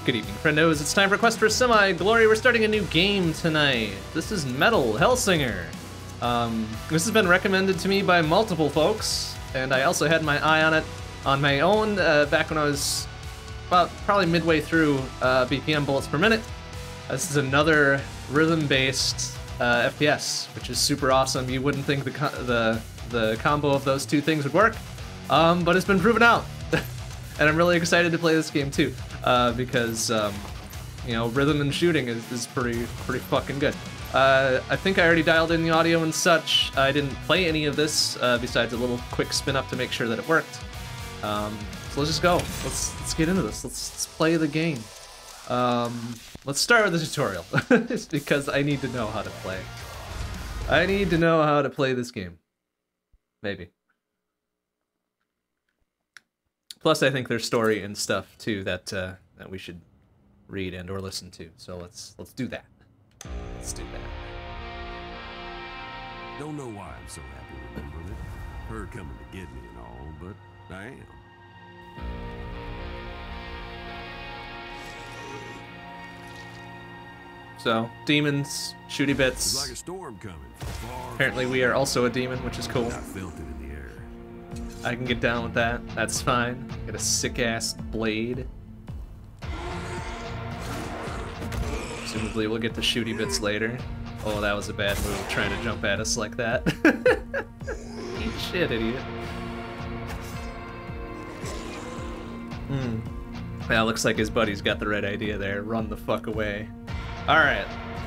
Good evening, friendos. It's time for Quest for Semi. Glory, we're starting a new game tonight. This is Metal Hellsinger. This has been recommended to me by multiple folks, and I also had my eye on it on my own back when I was about probably midway through BPM bullets per minute. This is another rhythm-based FPS, which is super awesome. You wouldn't think the combo of those two things would work, but it's been proven out. And I'm really excited to play this game too, because you know, rhythm and shooting is pretty fucking good. I think I already dialed in the audio and such. I didn't play any of this besides a little quick spin up to make sure that it worked. So let's just go. Let's get into this. Let's play the game. Let's start with the tutorial, just because I need to know how to play. I need to know how to play this game. Maybe. Plus, I think there's story and stuff too that that we should read and or listen to. So let's do that. Let's do that. Don't know why I'm so happy remembering it. Her coming to get me and all, but I am. So, demons, shooty bits. It's like a storm coming from far. Apparently we are also a demon, which is cool. I felt it in the air. I can get down with that. That's fine. Get a sick-ass blade. Presumably we'll get the shooty bits later. Oh, that was a bad move, trying to jump at us like that. Eat shit, idiot. Yeah, looks like his buddy's got the right idea there. Run the fuck away. Alright.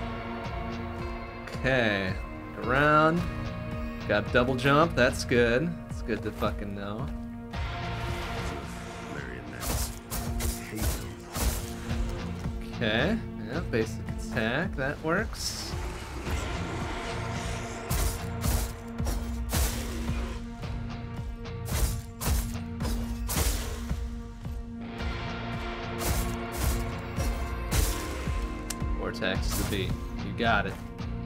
Okay. Around. Got double jump, that's good. It's good to fucking know. Very nice. Okay. Yeah, basic attack, that works. Vortex to the beat. You got it.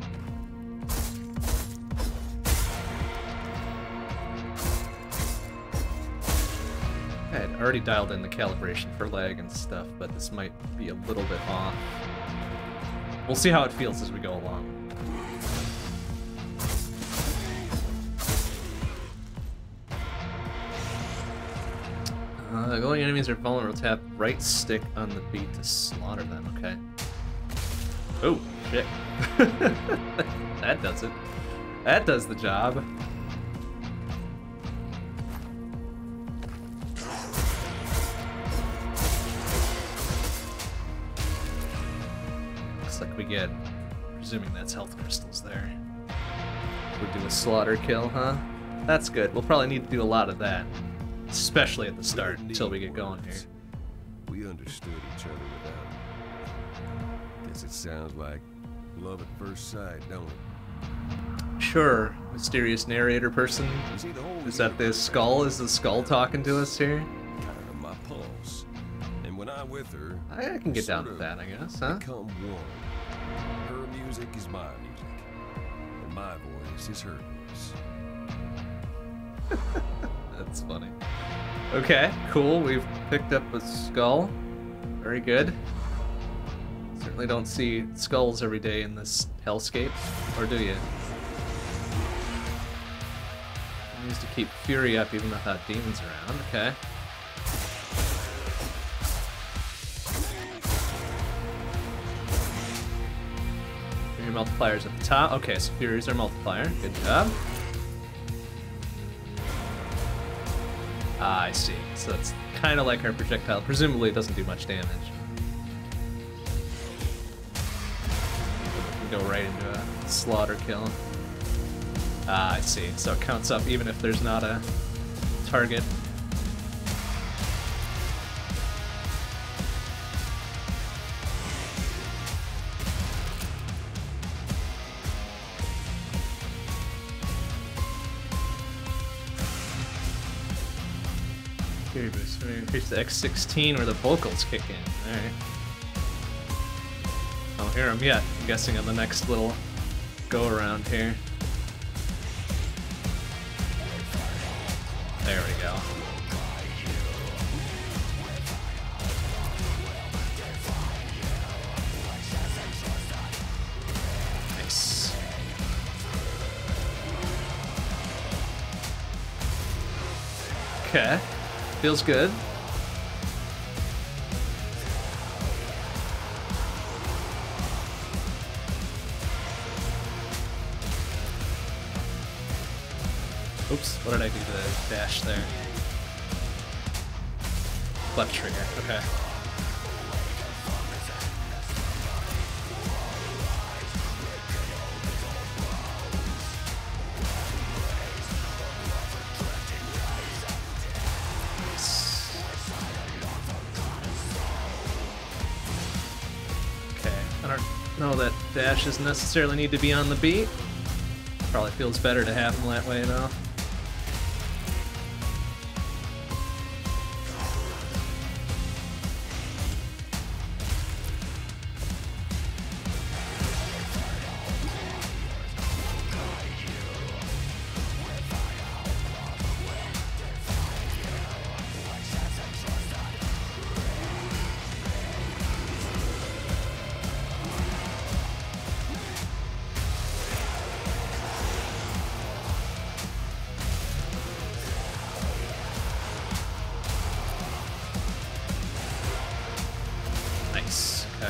I had already dialed in the calibration for lag and stuff, but this might be a little bit off. We'll see how it feels as we go along. Going enemies are vulnerable. Tap right stick on the beat to slaughter them. Okay. Oh, shit. That does it. That does the job. Looks like we get, presuming that's health crystals there. We do a slaughter kill, huh? That's good. We'll probably need to do a lot of that. Especially at the start, until we get going here. We understood each other without it. Guess it sounds like love at first sight, don't it? Sure, mysterious narrator person. You see, the whole Is that the skull? Is the skull talking to us here? kind of my pulse. And when I'm with her, I can get down sort with of that, I guess, huh? become one. Her music is my music, and my voice is her voice. That's funny. Okay, cool. We've picked up a skull. Very good. Certainly don't see skulls every day in this hellscape, or do you? Needs to keep Fury up even without demons around. Okay. Fury multipliers at the top. Okay, so Fury's our multiplier. Good job. Ah, I see. So that's kind of like our projectile. Presumably it doesn't do much damage. We can go right into a slaughter kill. Ah, I see. So it counts up even if there's not a target. Fury boost. We're gonna increase the X16 where the vocals kick in. Alright. I don't hear them yet. I'm guessing on the next little go around here. There we go. Okay. Feels good. Oops, what did I do to the dash there? Left trigger, okay. Okay, I don't know that dashes necessarily need to be on the beat. Probably feels better to have them that way though. Nice. Okay.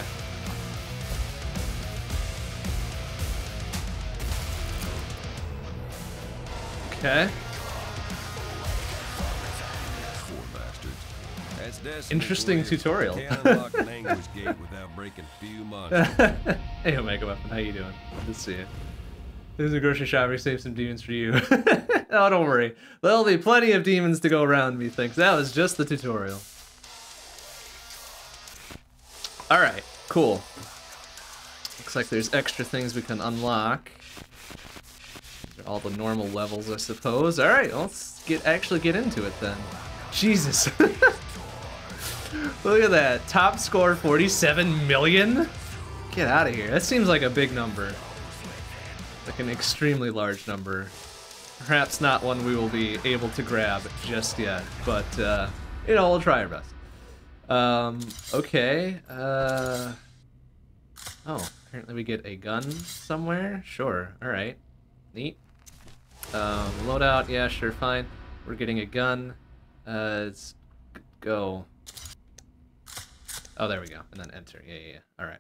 Okay. Poor bastards. That's Destiny Interesting for you. tutorial. Can't unlock the language gate without breaking few monsters. Hey, Omega Weapon, how you doing? Good to see you. There's a grocery shop. We saved some demons for you. Oh, don't worry. There'll be plenty of demons to go around, methinks. That was just the tutorial. All right, cool. Looks like there's extra things we can unlock. These are all the normal levels, I suppose. All right, let's actually get into it then. Jesus. Look at that. Top score 47 million? Get out of here. That seems like a big number. Like an extremely large number. Perhaps not one we will be able to grab just yet, but, you know, we'll try our best. Okay, oh, apparently we get a gun somewhere? Sure, alright. Neat. Loadout, yeah, sure, fine. We're getting a gun. Let's go. Oh, there we go, and then enter, yeah, alright.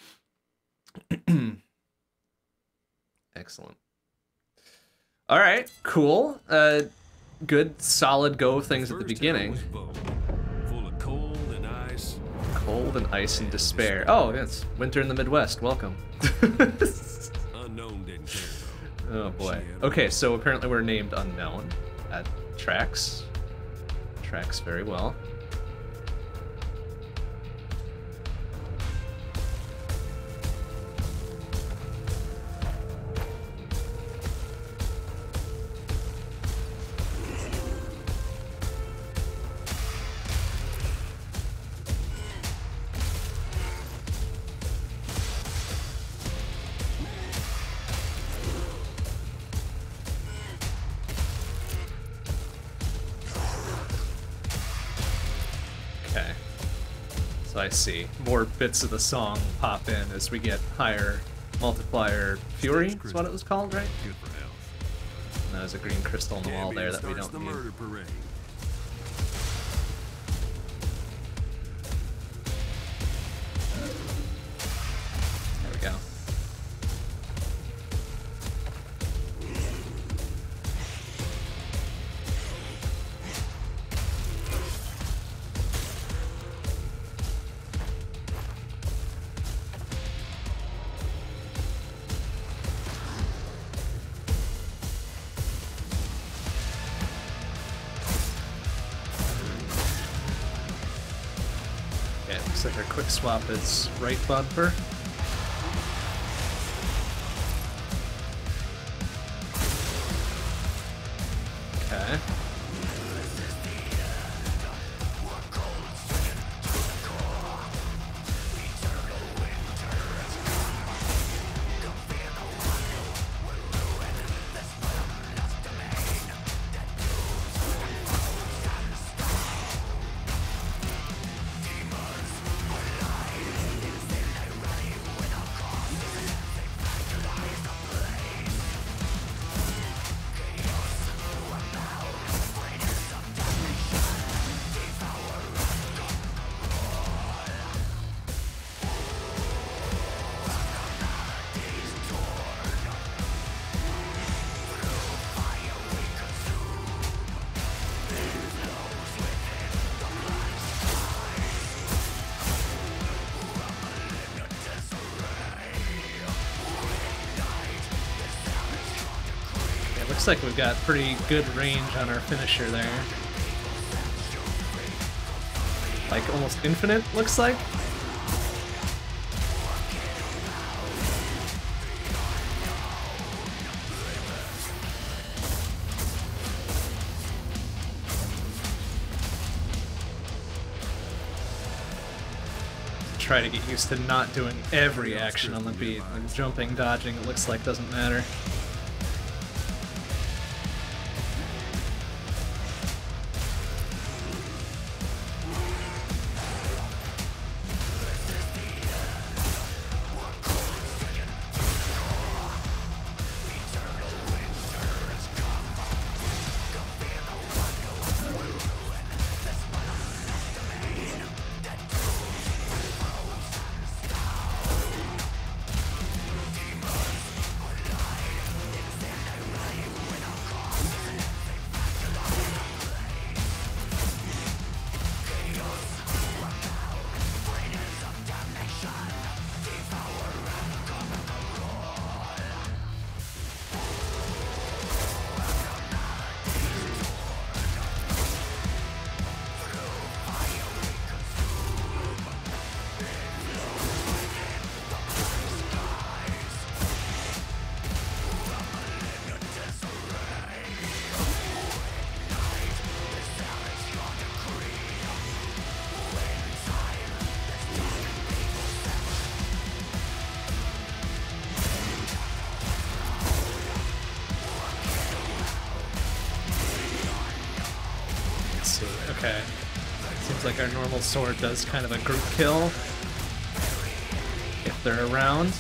Excellent. Alright, cool. Good, solid go things at the beginning. Full of cold and ice. Cold and ice and despair. Oh, it's winter in the Midwest. Welcome. Unknown didn't care though. Oh boy. Okay, so apparently we're named Unknown. That tracks. Tracks very well. Okay. So I see. More bits of the song pop in as we get higher multiplier fury, is what it was called, right? Good for health. And there's a green crystal on the wall there that we Starts don't the need. murder parade. There we go. Okay, looks like our quick swap is right bumper. Okay. Looks like we've got pretty good range on our finisher there. Like almost infinite, looks like. Try to get used to not doing every action on the beat. Like jumping, dodging, it looks like doesn't matter. Okay. Seems like our normal sword does kind of a group kill if they're around.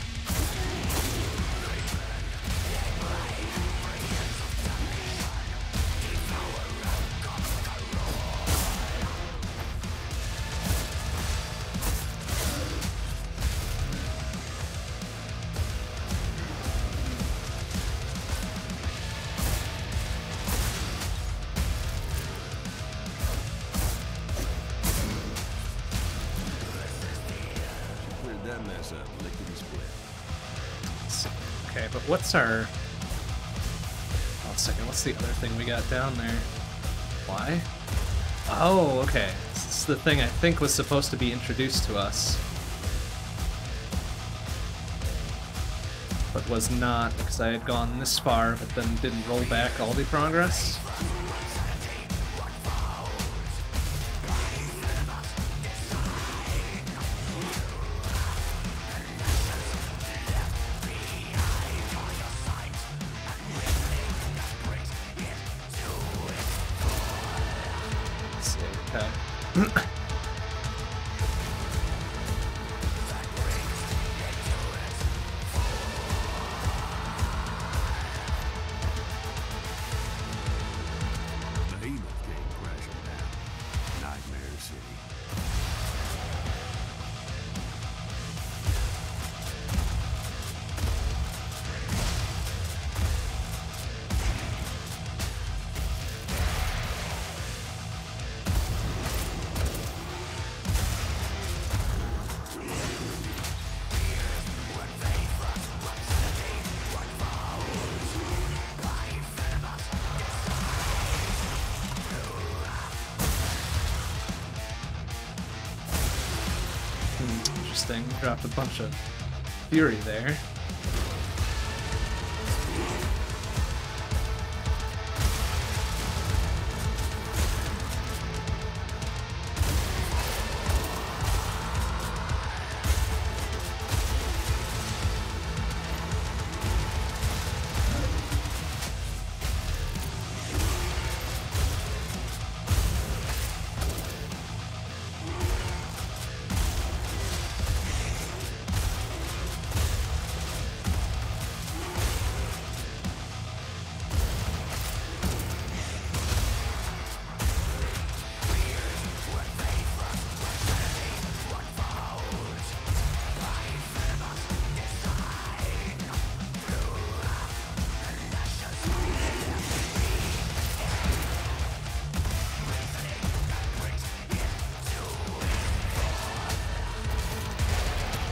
Okay, but what's our... One second, what's the other thing we got down there? Why? Oh, okay. This is the thing I think was supposed to be introduced to us. But was not, because I had gone this far, but then didn't roll back all the progress. Interesting. Dropped a bunch of fury there.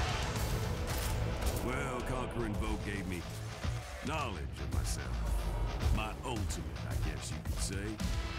Knowledge of myself. My ultimate, I guess you could say.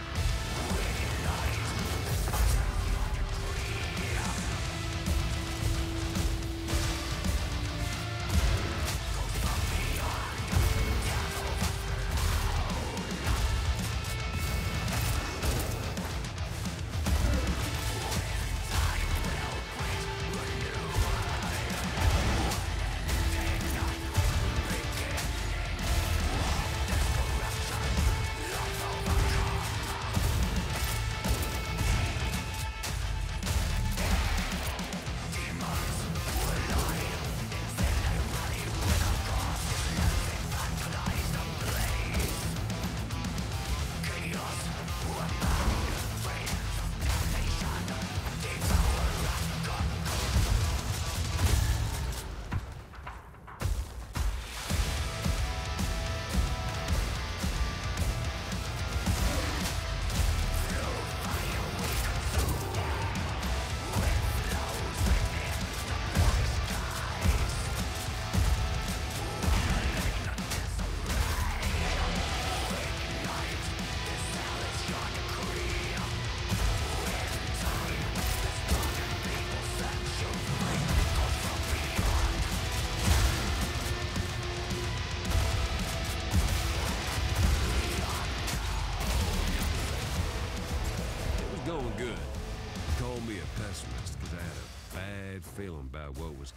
Going good. Call me a pessimist because I had a bad feeling about what was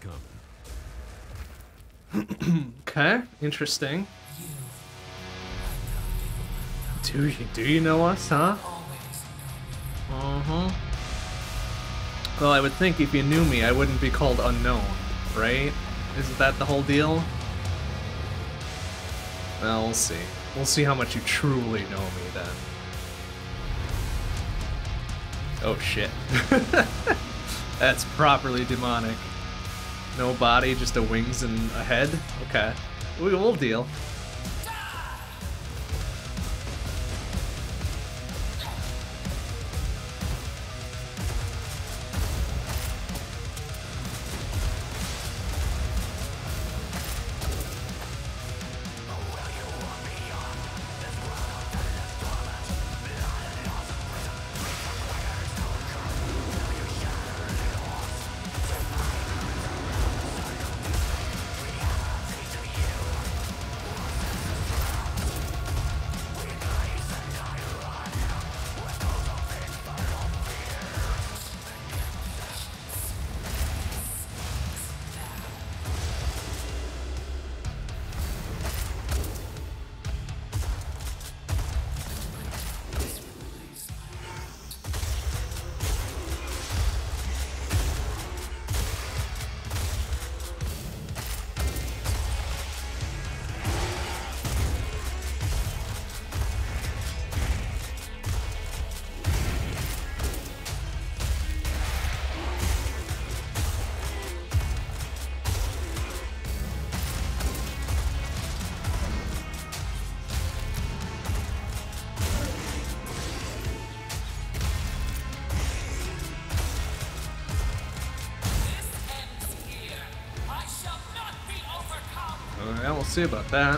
coming. Okay, interesting. Do you know us, huh? Well, I would think if you knew me, I wouldn't be called unknown, right? Isn't that the whole deal? Well, we'll see. We'll see how much you truly know me then. Oh shit. That's properly demonic. No body, just a wings and a head? Okay. We'll deal. Yeah, we'll see about that.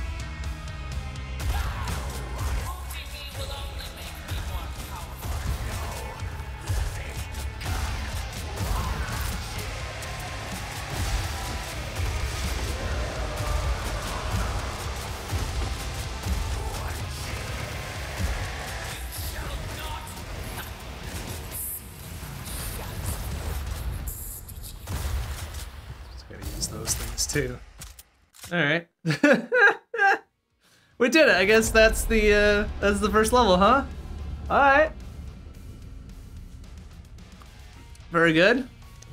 Just gotta use those things too. Alright. We did it. I guess that's the first level, huh? Alright. Very good.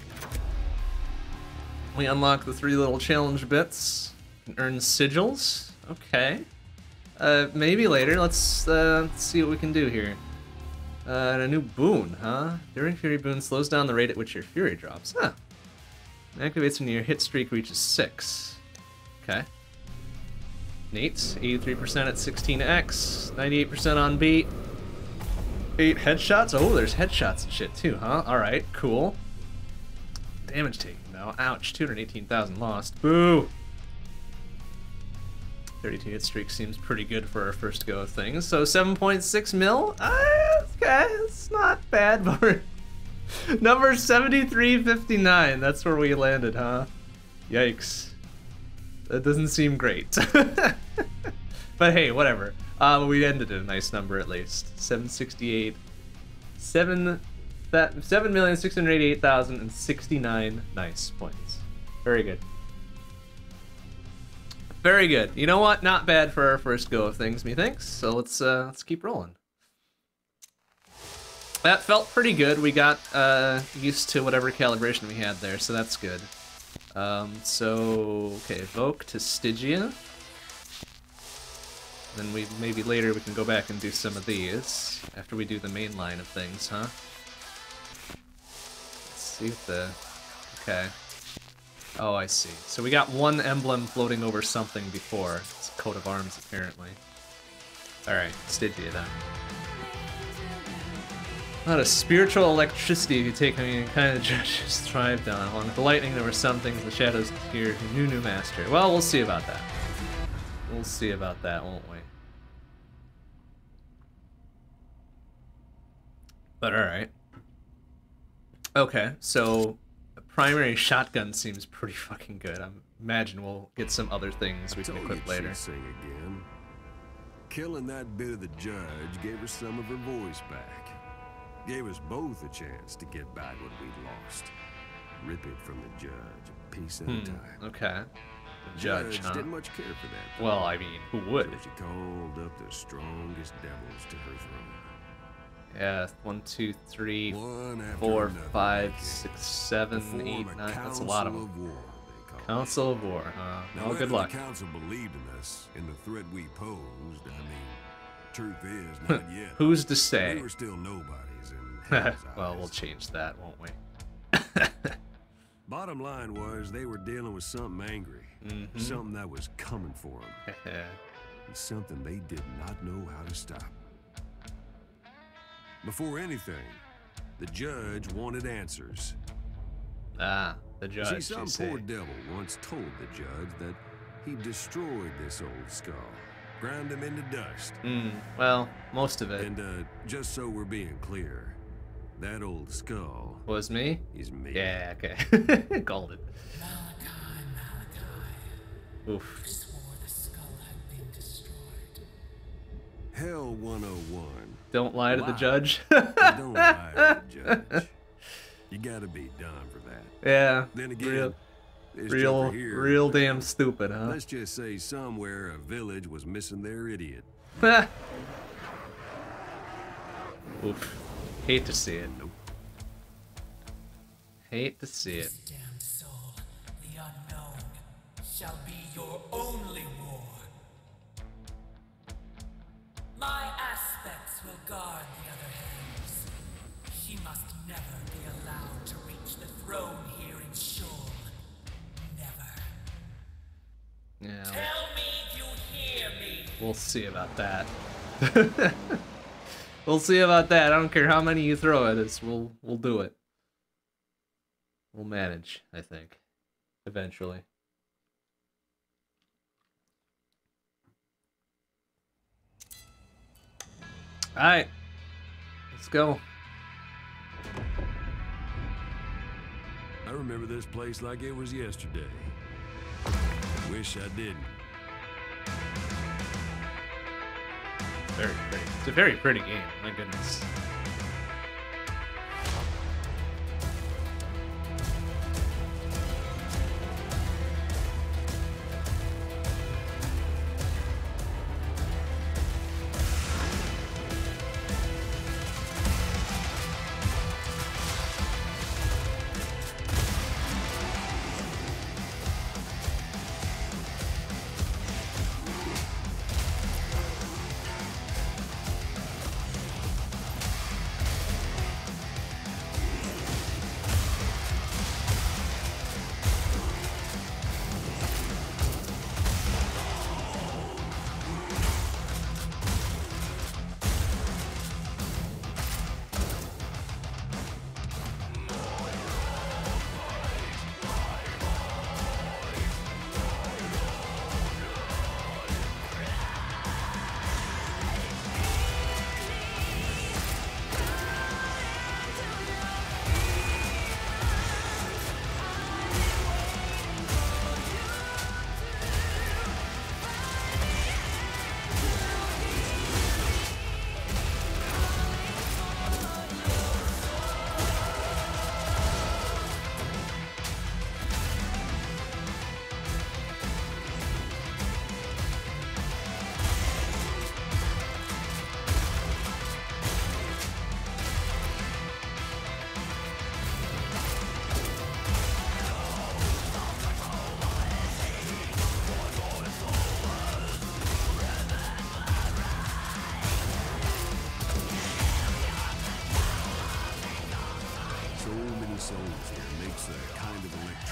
We unlock the 3 little challenge bits and earn sigils. Okay. Maybe later. Let's see what we can do here. And a new boon, huh? During Fury boon slows down the rate at which your Fury drops. Huh. It activates when your hit streak reaches 6. Okay. Neat. 83% at 16x. 98% on beat. 8 headshots. Oh, there's headshots and shit too, huh? Alright, cool. Damage taken though. Ouch. 218,000 lost. Boo! 32 hit streak seems pretty good for our first go of things. So 7.6 mil? Okay, it's not bad, but we're... Number 7359, that's where we landed, huh? Yikes. That doesn't seem great. But hey, whatever. We ended at a nice number at least. 768. 7,688,069 nice points. Very good. Very good. You know what? Not bad for our first go of things, methinks. So let's keep rolling. That felt pretty good. We got used to whatever calibration we had there, so that's good. Okay, evoke to Stygia. Then maybe later we can go back and do some of these after we do the main line of things, huh? Let's see if the... Okay. Oh, I see. So we got one emblem floating over something before. It's a coat of arms, apparently. Alright, Stygia then. A lot of spiritual electricity if you take any kind of judges thrived on. Along with the lightning, there were some things in the shadows here who knew master. Well, we'll see about that. We'll see about that, won't we? But alright. Okay, so the primary shotgun seems pretty fucking good. I imagine we'll get some other things we can equip later. Sing again. Killing that bit of the judge gave her some of her voice back. Gave us both a chance to get back what we'd lost. Rip it from the judge, a piece at a time. Okay. The judge, huh? Didn't much care for that. Well, I mean, who would? So she called up the strongest devils to her throne. Yeah, 1, 2, 3, One after 4, another 5, they 6, 7, form 8, a 9. That's a lot of them. council war, they call it. Council of War, huh? Now, Oh, good whether luck. The council believed in us, in the threat we posed. I mean, truth is, not yet. Who's to We say? were still nobodies in Hell's Well, eyes. we'll change that, won't we? Bottom line was, they were dealing with something angry. Something that was coming for them. And something they did not know how to stop. Before anything, the judge wanted answers. Ah, the judge, See, you some say. poor devil once told the judge that he destroyed this old skull, ground him into dust. Well, most of it And just so we're being clear, that old skull was me. is me. Yeah, okay. Called it. Oof. Swore the skull had been destroyed. Hell 101. Don't lie to the Lie. judge. Don't lie to the judge. You gotta be done for that. Yeah. Then again, this joker Real here, damn stupid, huh? let's just say somewhere a village was missing their idiot. Oof. Hate to see it. Hate to see it. Damned soul, the unknown, shall be your only war. My aspects will guard the other hands. She must never be allowed to reach the throne here in Sheol. Never. Yeah. Tell me you hear me. We'll see about that. We'll see about that. I don't care how many you throw at us. We'll do it. We'll manage, I think. Eventually. Alright. Let's go. I remember this place like it was yesterday. Wish I didn't. Very pretty. It's a very pretty game, my goodness.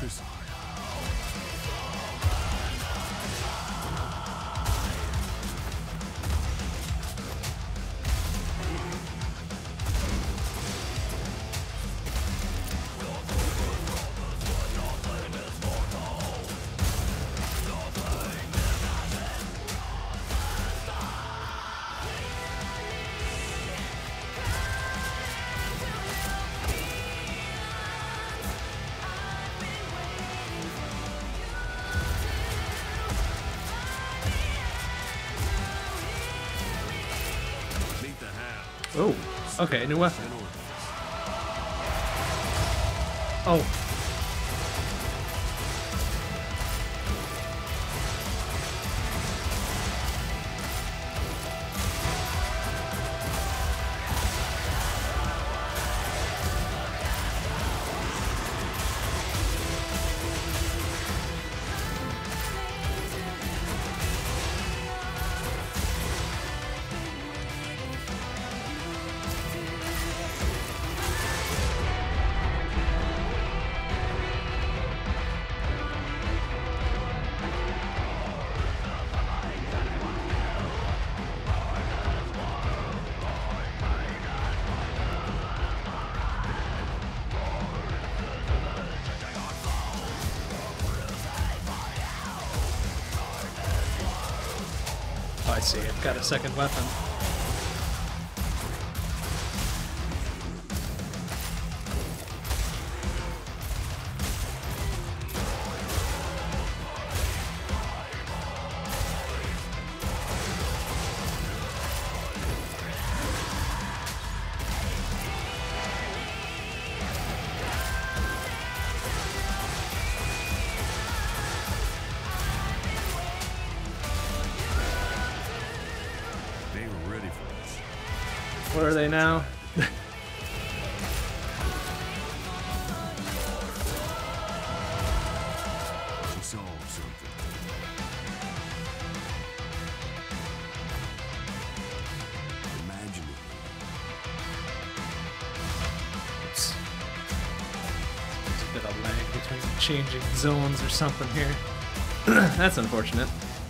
electricity. Oh, okay, new weapon. Oh. I see, I've got a second weapon. Where are they now? To solve something. Imagine it. Oops. There's a bit of lag between changing zones or something here. That's unfortunate.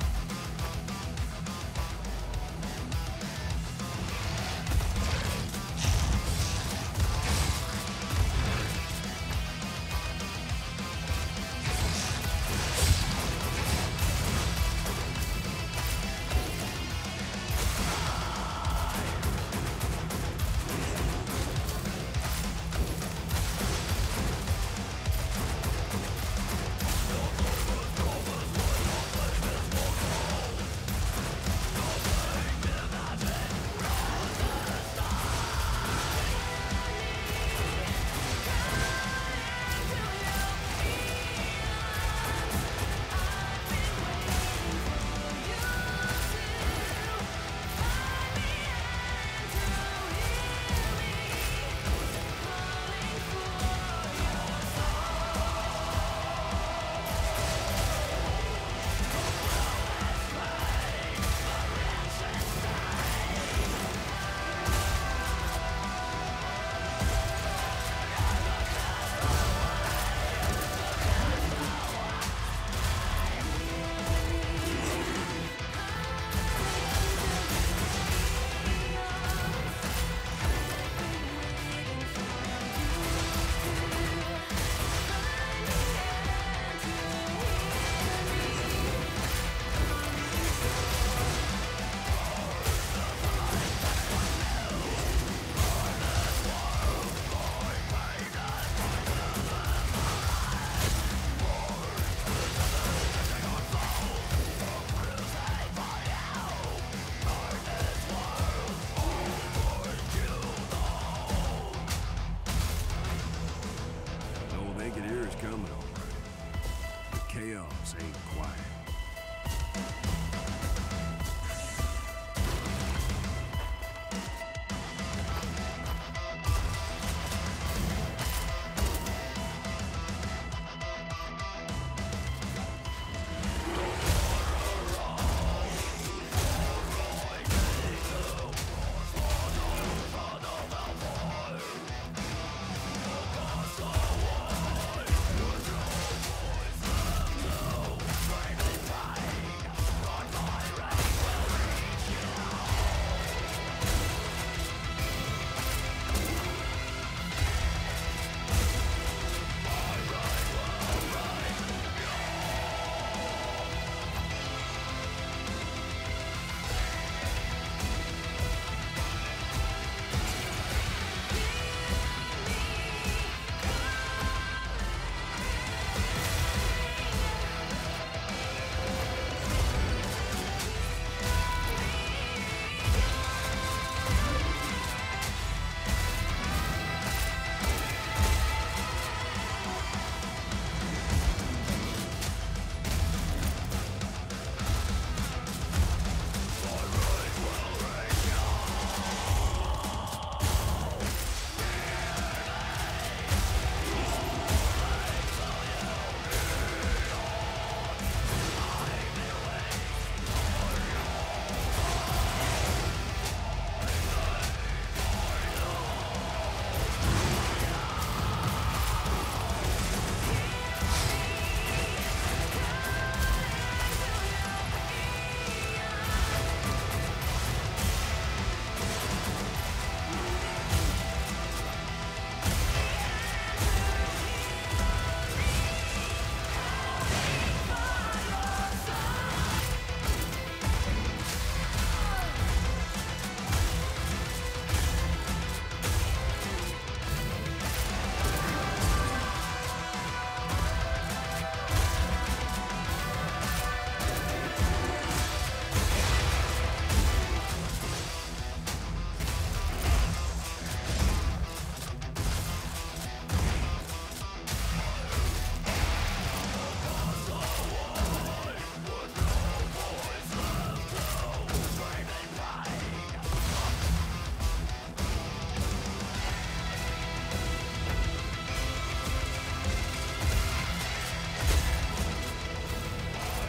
Coming all right. The chaos ain't quiet.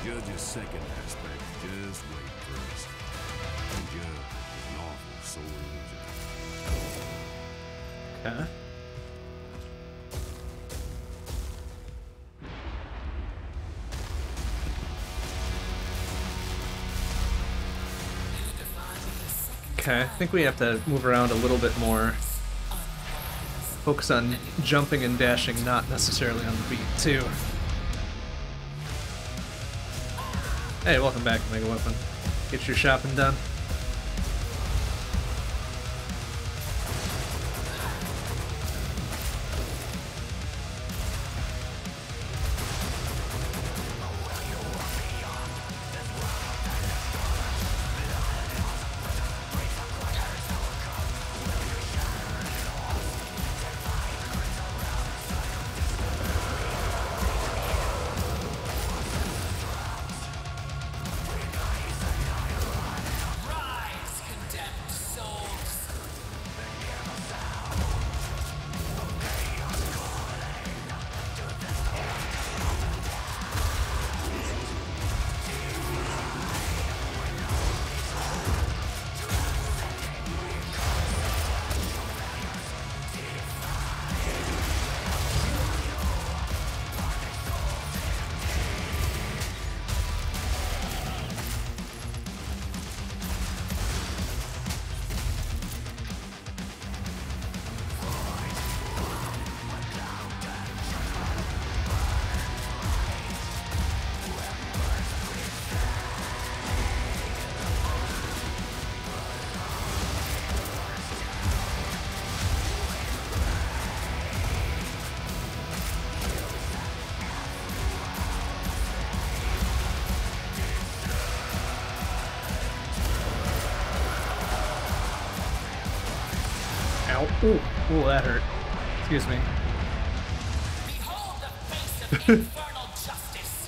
Judge's second aspect, just wait first. The Judge is an awful sore loser. Okay. Okay, I think we have to move around a little bit more. Focus on jumping and dashing, not necessarily on the beat, too. Hey, welcome back, Mega Weapon. Get your shopping done. Ooh, ooh, that hurt. Excuse me. Behold the face of infernal justice.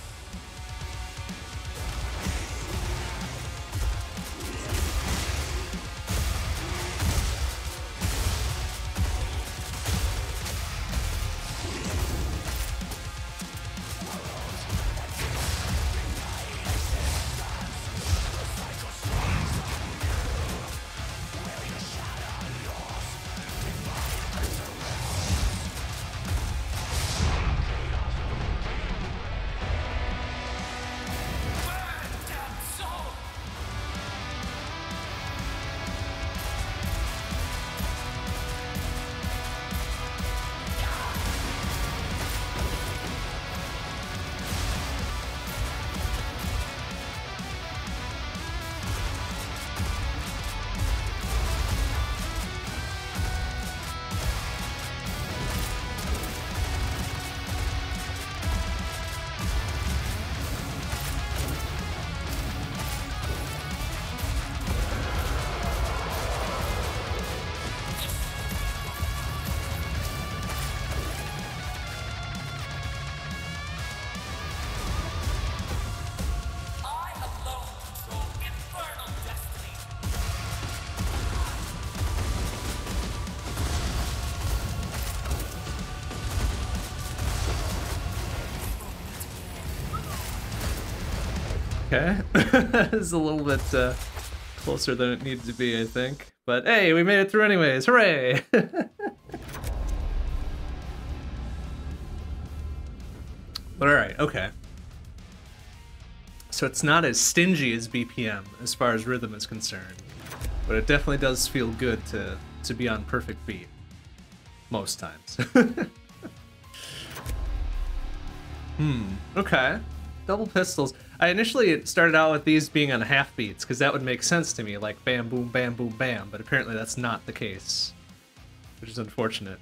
Okay. This is a little bit closer than it needed to be, I think. But hey, we made it through anyways. Hooray! But alright, okay. So it's not as stingy as BPM as far as rhythm is concerned. But it definitely does feel good to be on perfect beat. Most times. Okay. Double pistols. I initially started out with these being on half beats, because that would make sense to me, like bam, boom, bam, boom, bam, but apparently that's not the case. Which is unfortunate.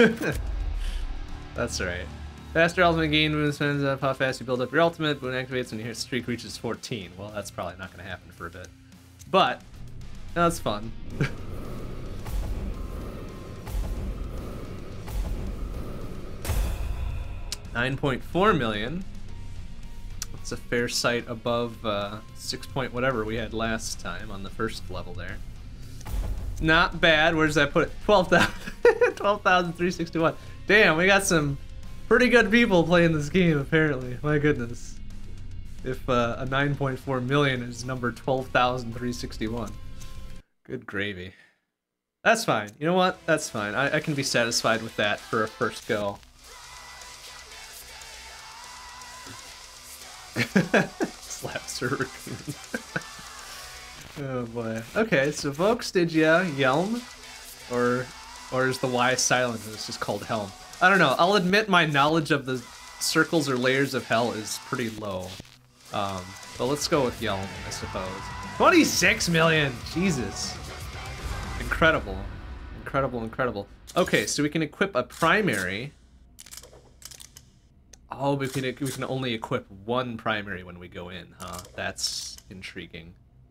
That's alright. Faster ultimate gain moves depends on how fast you build up your ultimate. Boon activates when your streak reaches 14. Well, that's probably not going to happen for a bit. But, that's fun. 9.4 million. That's a fair sight above 6 point whatever we had last time on the first level there. Not bad. Where does that put it? 12,000. 12,361. Damn, we got some pretty good people playing this game apparently. My goodness. if a 9.4 million is number 12,361. Good gravy. That's fine. You know what? That's fine. I can be satisfied with that for a first go. Slapster raccoon. Oh boy. Okay, so folks, did ya Yelm? Or is the Y silent and it's just called Helm? I don't know. I'll admit my knowledge of the circles or layers of hell is pretty low. But let's go with Yelm, I suppose. 26 million! Jesus. Incredible. Incredible, incredible. Okay, so we can equip a primary. Oh, we can only equip one primary when we go in, huh? That's intriguing.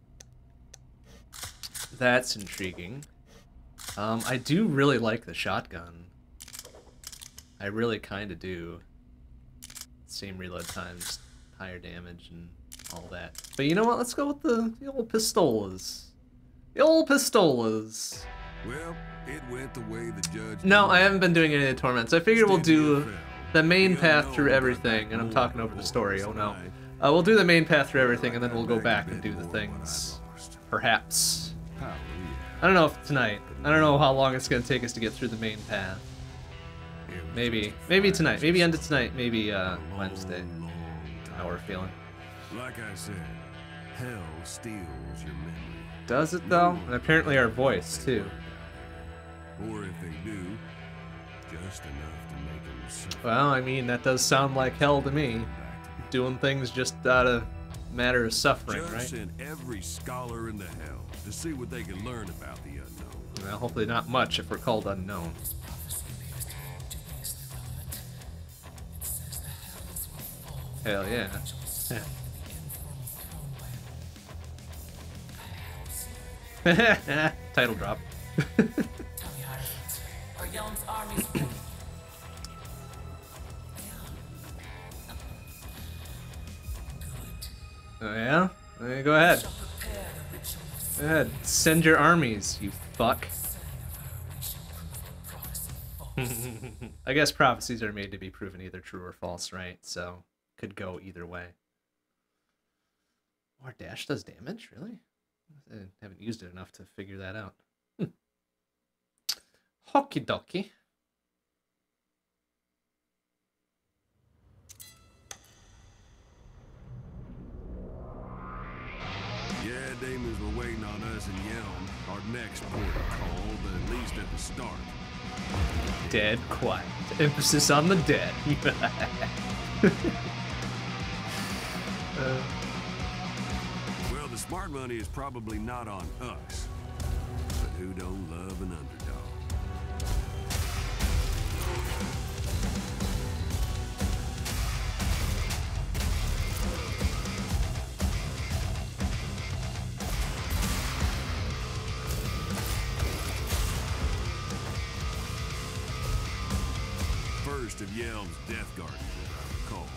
That's intriguing. I do really like the shotgun. I really kind of do. Same reload times, higher damage, and all that. But you know what? Let's go with the old pistolas. The old pistolas. Well, it went the way the judge... No, I haven't been doing any of the torments. I figured we'll do the main path through everything, and I'm talking over the story, oh no. We'll do the main path through everything, and then we'll go back and do the things. Perhaps. I don't know if tonight. I don't know how long it's going to take us to get through the main path. Maybe tonight. Maybe end of tonight. Maybe Wednesday. How we're feeling. Like I said, hell steals your memory. Does it though? And apparently our voice too. Or if they do, just enough to make them suffer. Well, I mean, that does sound like hell to me. Doing things just out of matter of suffering, Judge right? sent every scholar into hell to see what they can learn about the unknown. Well, hopefully not much if we're called unknown. Hell yeah. Title drop. Are Yelm's armies ready? Oh yeah? Go ahead. Shall prepare the ritual of Go ahead. Send your armies, you fuck. I guess prophecies are made to be proven either true or false, right? So, could go either way. Our dash does damage? Really? I haven't used it enough to figure that out. Hockey dokie. Yeah, demons were waiting on us in Yelm, our next port of call, but at least at the start. Dead quiet. Emphasis on the dead. Well, the smart money is probably not on us, but who don't love an underdog? First of Yelm's Death Guard, call.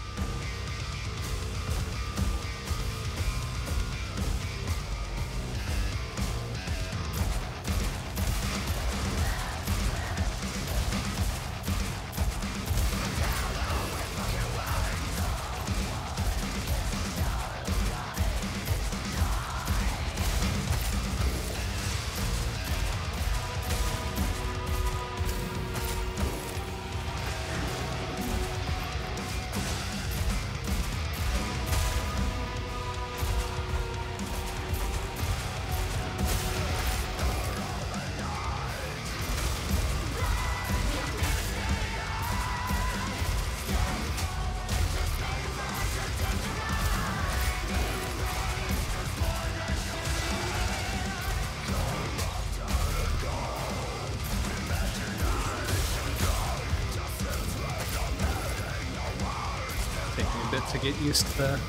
To get used to the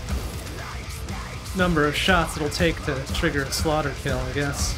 number of shots it'll take to trigger a slaughter kill, I guess.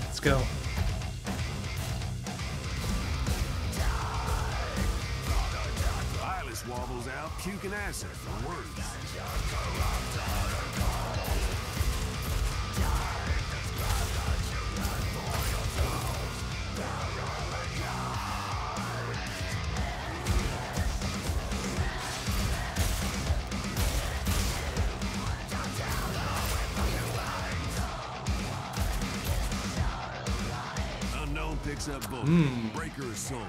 Alright, let's go. Eyeless wobbles out, puking acid for words. Unknown picks up both. Breaker is sold.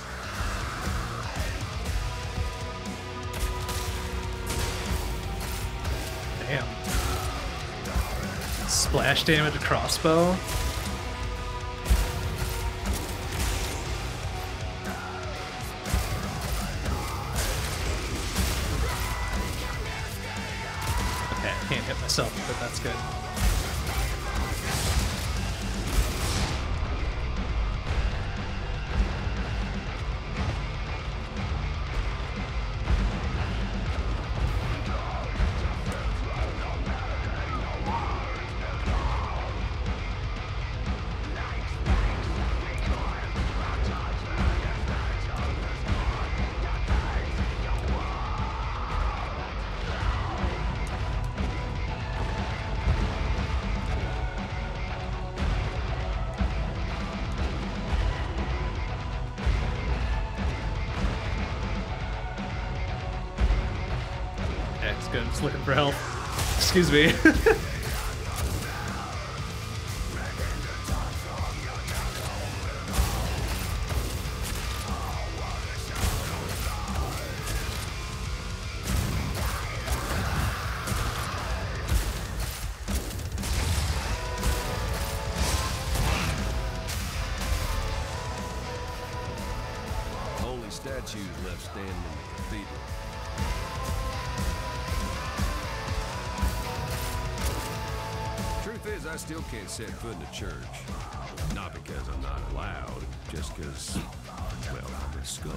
Damn. Splash damage crossbow. Okay, I can't hit myself, but that's good. Good, I'm just looking for help. Excuse me. Only statues left standing in the cathedral. Truth is, I still can't set foot in the church. Not because I'm not allowed, just because, well, I'm a skull.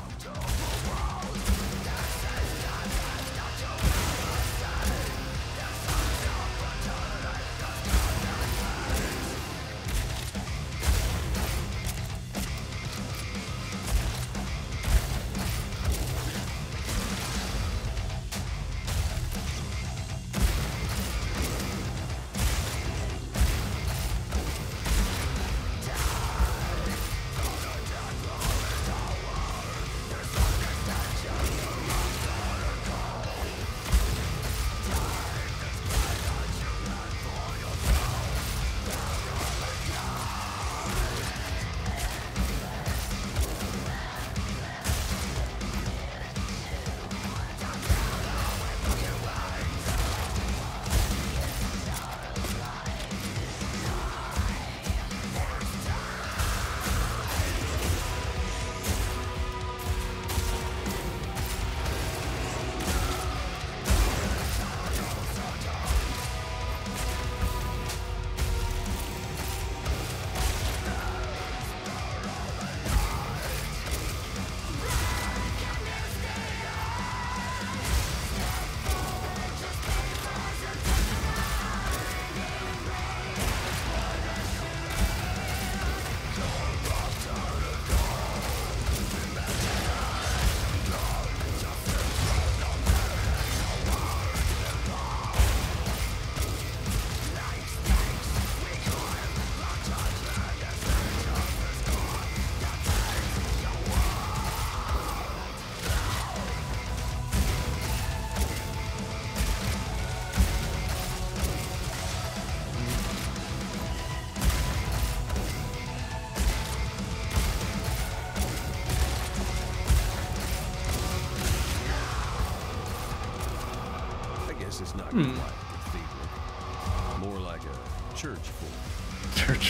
It's not quite a cathedral. More like a church fort. Church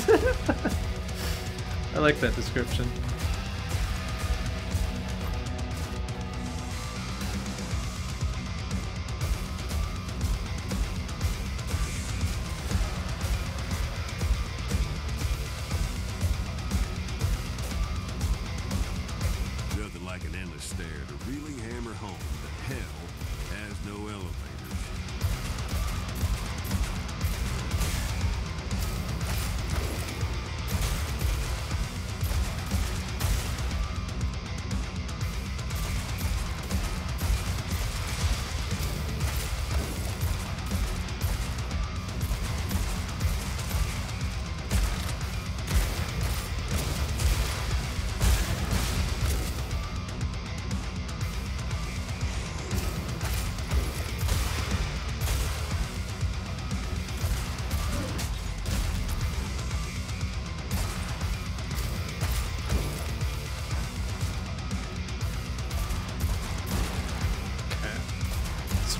fort. I like that description. Nothing like an endless stair to really hammer home that hell has no elevators.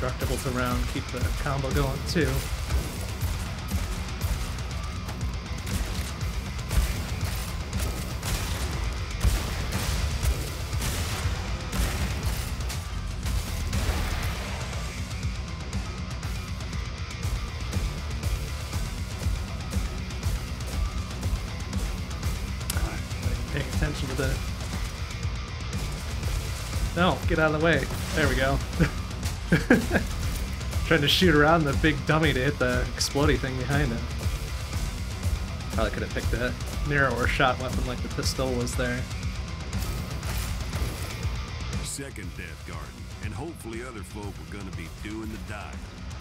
indestructibles around, keep the combo going too. Paying attention to the... No, get out of the way. There we go. Trying to shoot around the big dummy to hit the explodey thing behind him. Probably could have picked a narrower shot weapon like the pistol was there. Second Death Garden, and hopefully other folk are gonna be doing the dying.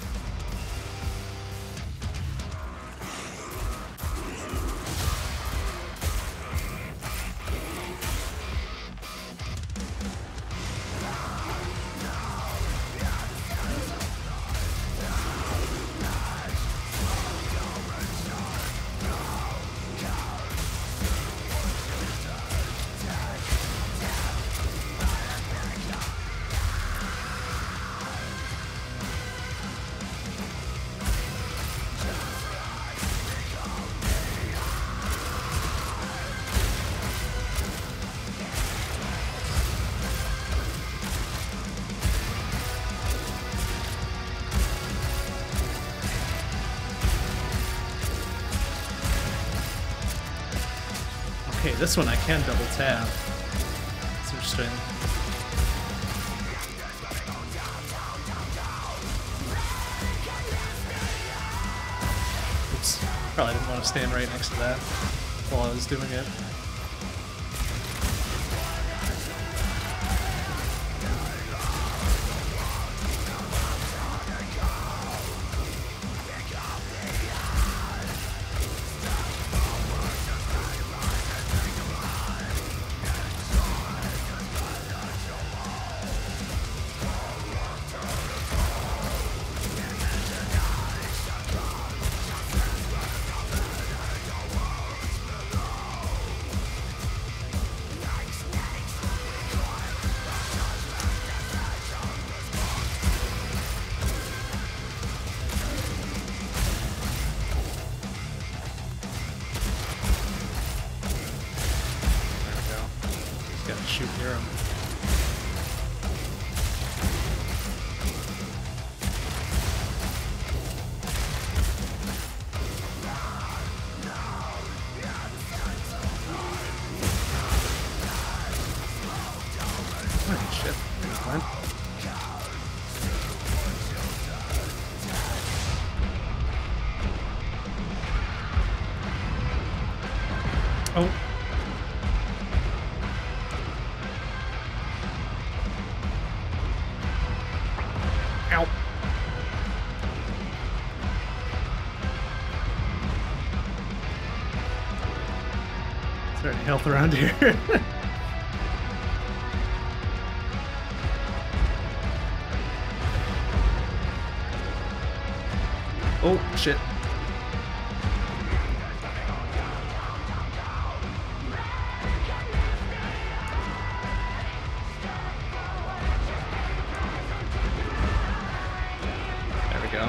Okay, this one I can double tap. It's interesting. Oops. Probably didn't want to stand right next to that while I was doing it. Shoot near him. Oh, shit. Never mind. Oh. Ow. Is there any health around here? Oh, shit. There we go.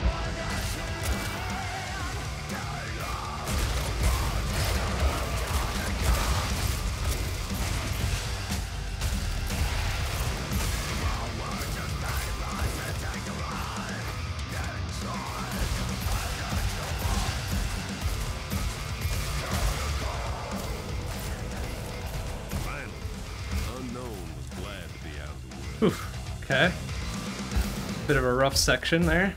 Oof. Okay. Bit of a rough section there.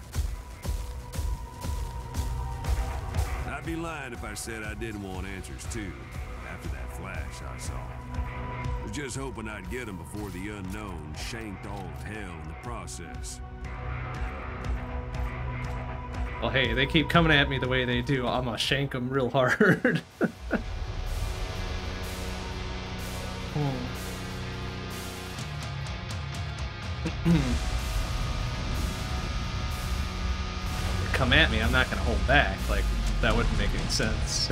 I'd be lying if I said I didn't want answers too, after that flash I saw. Was just hoping I'd get them before the unknown shanked all of hell in the process. Well, hey, they keep coming at me the way they do. I'm gonna shank them real hard. Come at me, I'm not gonna hold back. Like, that wouldn't make any sense.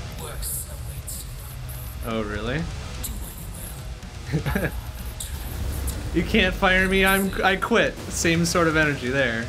Worse awaits you. Oh, really? Do what you will. You can't fire me, I quit. Same sort of energy there.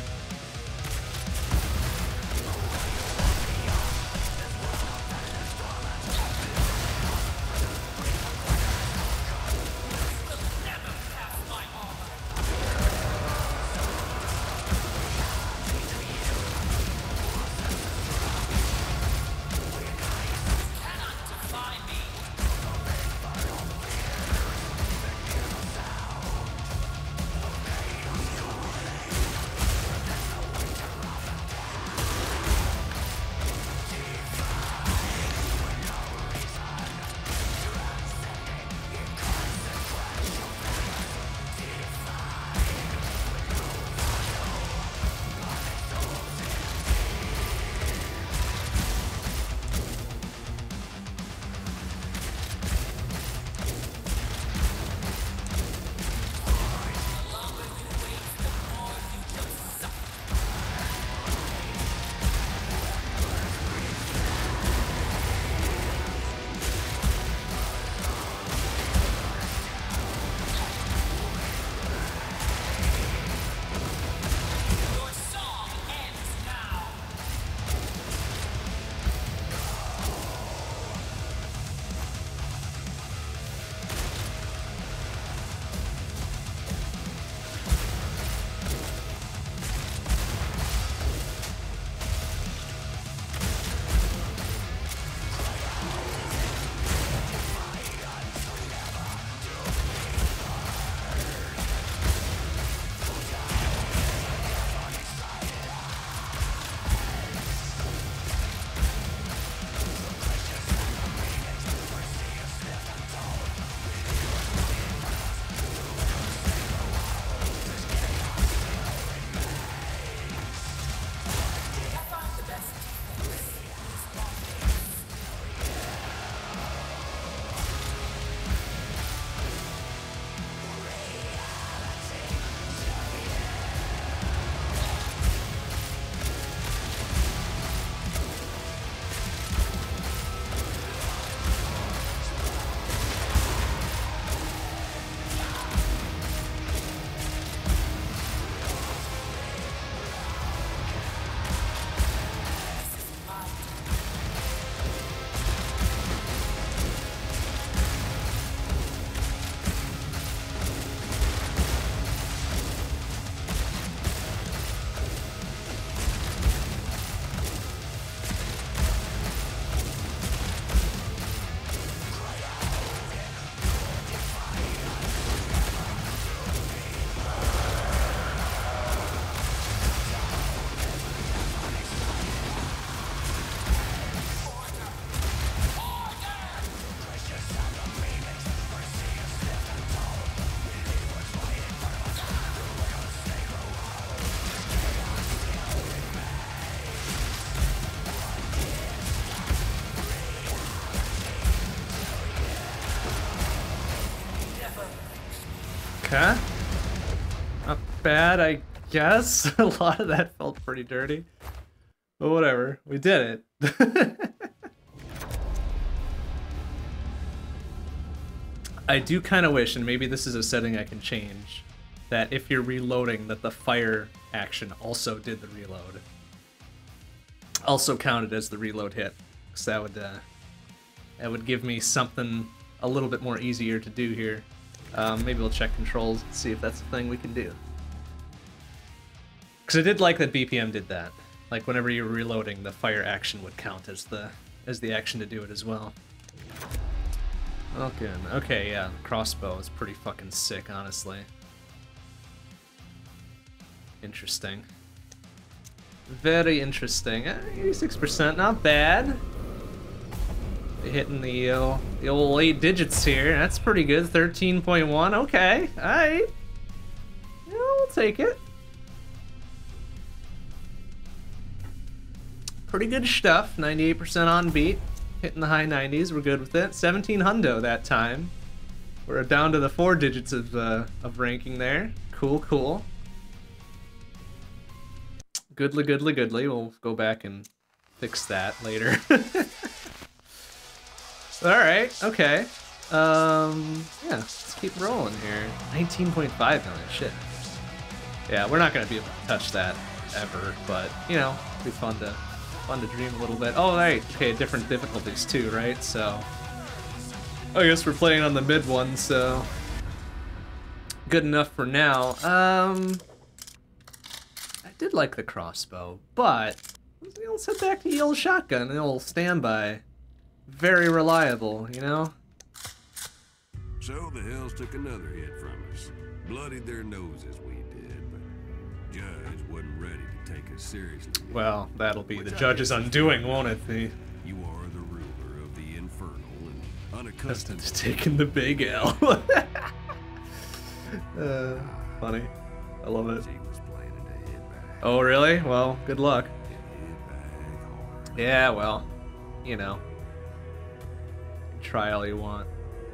Okay. Not bad, I guess. A lot of that felt pretty dirty. But whatever, we did it. I do kind of wish, and maybe this is a setting I can change, that if you're reloading, that the fire action also did the reload. Also counted as the reload hit. Because that would give me something a little bit more easier to do here. Maybe we'll check controls and see if that's a thing we can do. Because I did like that BPM did that. Like whenever you were reloading, the fire action would count as the action to do it as well. Okay, okay, yeah, crossbow is pretty fucking sick, honestly. Interesting. Very interesting. 86%, not bad. Hitting the old 8 digits here. That's pretty good. 13.1. Okay, alright. Yeah, we'll take it. Pretty good stuff. 98% on beat. Hitting the high 90s. We're good with it. 17 hundo that time. We're down to the 4 digits of ranking there. Cool, cool. Goodly, goodly, goodly. We'll go back and fix that later. Alright, okay. Yeah, let's keep rolling here. 19.5 million, shit. Yeah, we're not gonna be able to touch that ever, but you know, it'd be fun to dream a little bit. Oh, right, okay, different difficulties too, right? So I guess we're playing on the mid one, so good enough for now. I did like the crossbow, but let's head back to the old shotgun, the old standby. Very reliable, you know? So the Hells took another hit from us. Bloodied their noses, we did, but Judge wasn't ready to take us seriously. Well, that'll be the Judge's undoing, won't it? You are the ruler of the Infernal and unaccustomed to taking the big L. Funny. I love it. She was planning to hit back. Oh, really? Well, good luck. Hit back hard. Yeah, well, you know. Try all you want.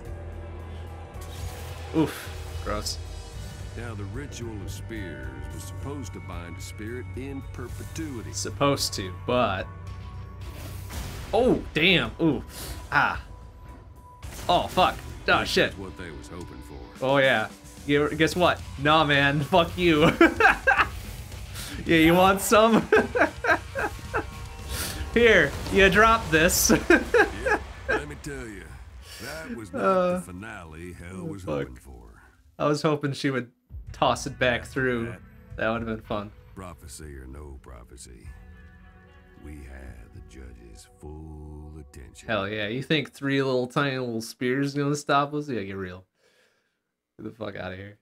Oof. Gross. Now, the ritual of spears was supposed to bind a spirit in perpetuity. Supposed to, but... Oh, damn. Ooh. Ah. Oh, fuck. Oh, shit. That's what they was hoping for. Oh, yeah. Guess what? Nah, man. Fuck you. Yeah, you want some? Here, you drop this. Yeah, let me tell you, that was not the finale Hell was hoping for. I was hoping she would toss it back through. That would have been fun. Prophecy or no prophecy, we had the Judge's full attention. Hell yeah. You think 3 little tiny little spears gonna stop us? Yeah, get real. Get the fuck out of here.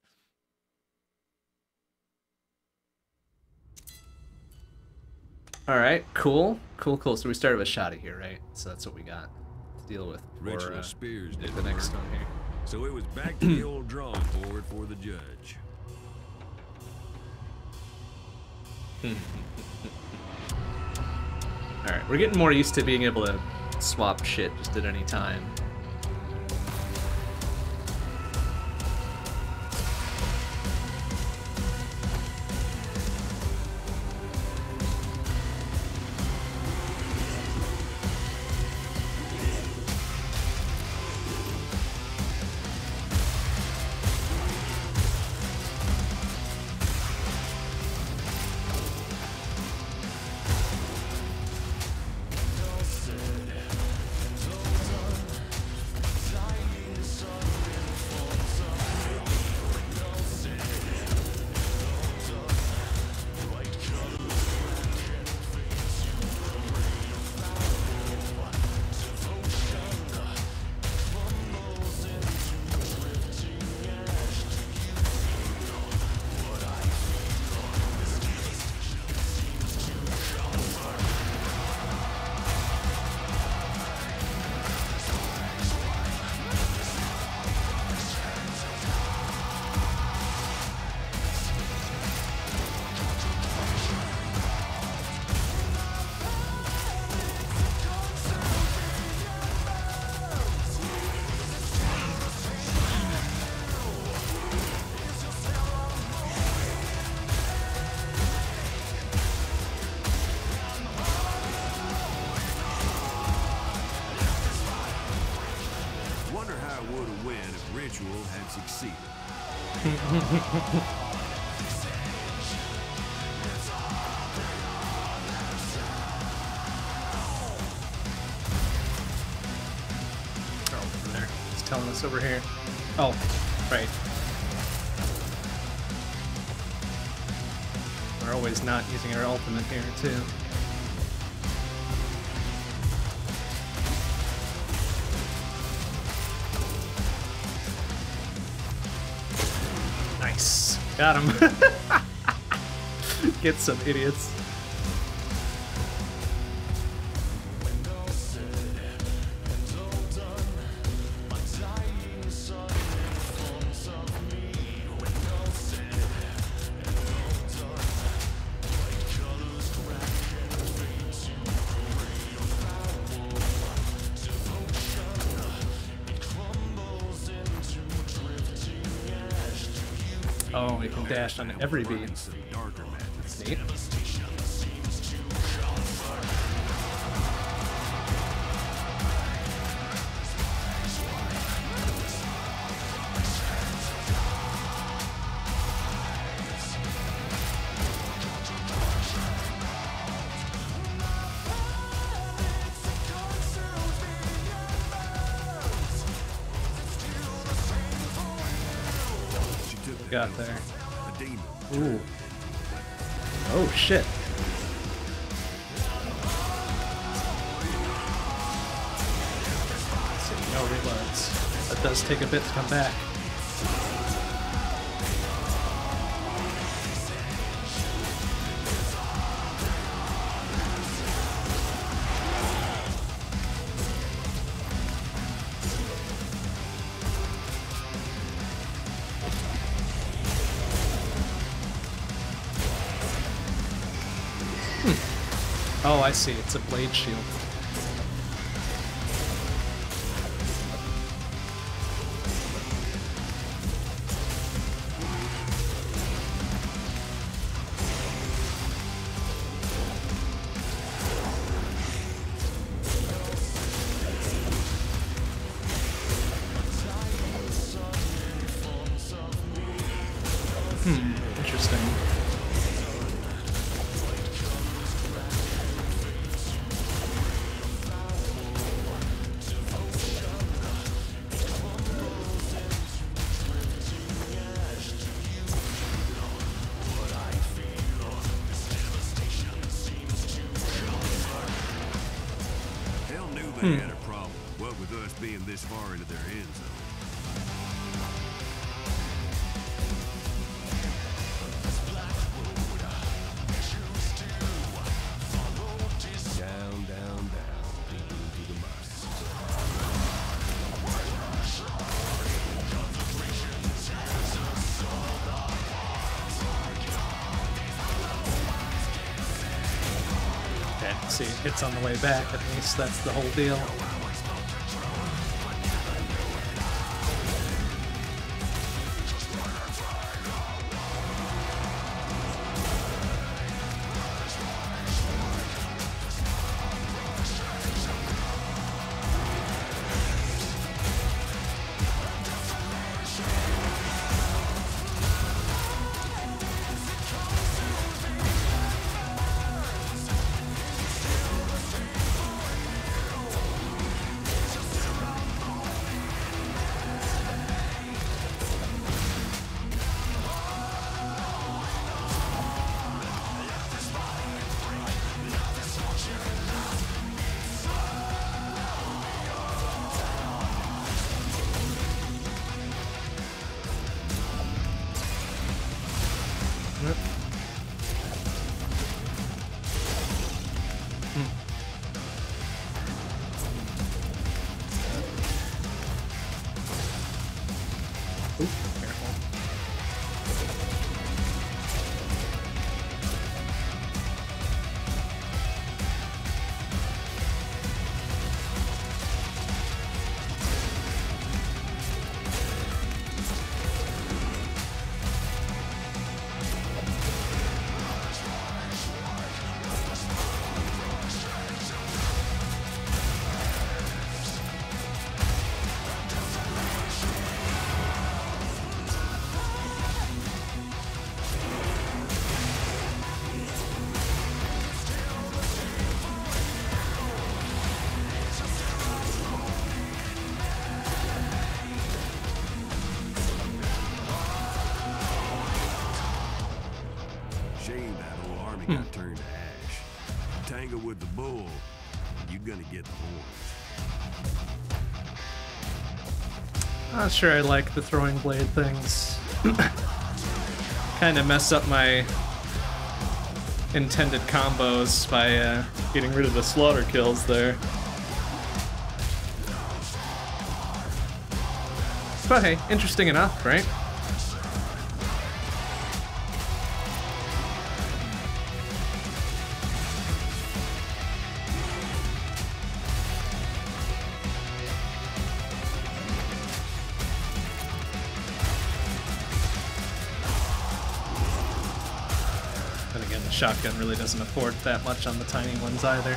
Alright, cool. Cool. So we started with Shoddy here, right? So that's what we got to deal with before Ritual spears did the next one here. So it was back to the old drawing board for the Judge. Alright, we're getting more used to being able to swap shit just at any time. had succeeded. Oh, from there. It's telling us over here. Oh, right. We're always not using our ultimate here, too. Nice. Got him. Get some idiots. Oh, we can dash on every beat. That's neat. we got there? A demon. Ooh. Oh shit. Let's see, no reloads. That does take a bit to come back. Oh, I see. It's a blade shield. Interesting. They had a problem. What with us being this far into their end zone. Down, down, down, deep into the mud. Okay, see, it hits on the way back, at least that's the whole deal. Shame that whole army got turned to ash. Tangle with the bull, you're gonna get the horns. Not sure I like the throwing blade things. Kind of mess up my intended combos by getting rid of the slaughter kills there. But hey, interesting enough, right? Then again, the shotgun really doesn't afford that much on the tiny ones either.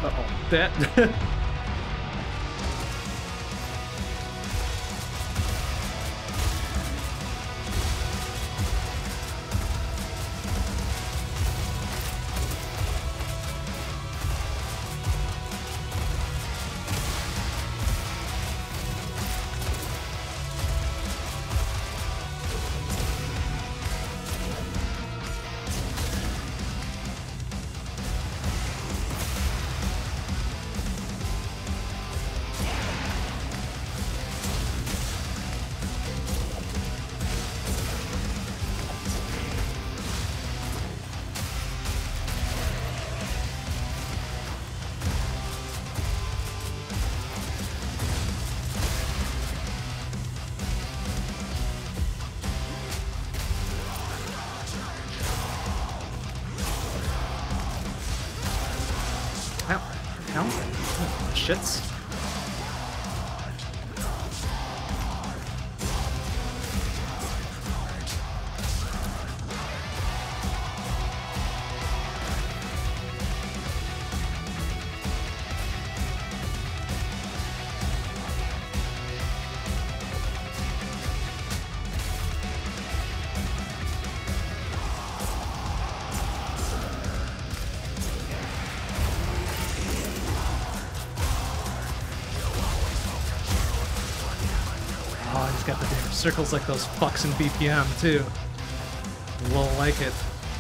Uh-oh. That... Shits. Oh, he's got the damn circles like those fucks in BPM, too. Won't like it.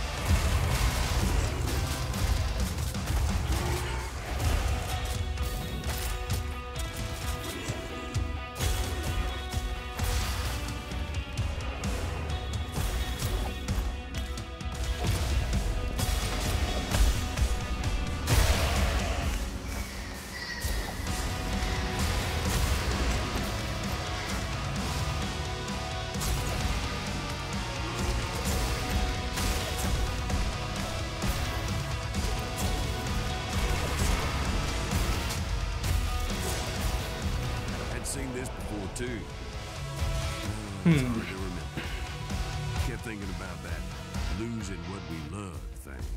Seen this before too. It's hard to remember. Kept thinking about that losing what we love thing.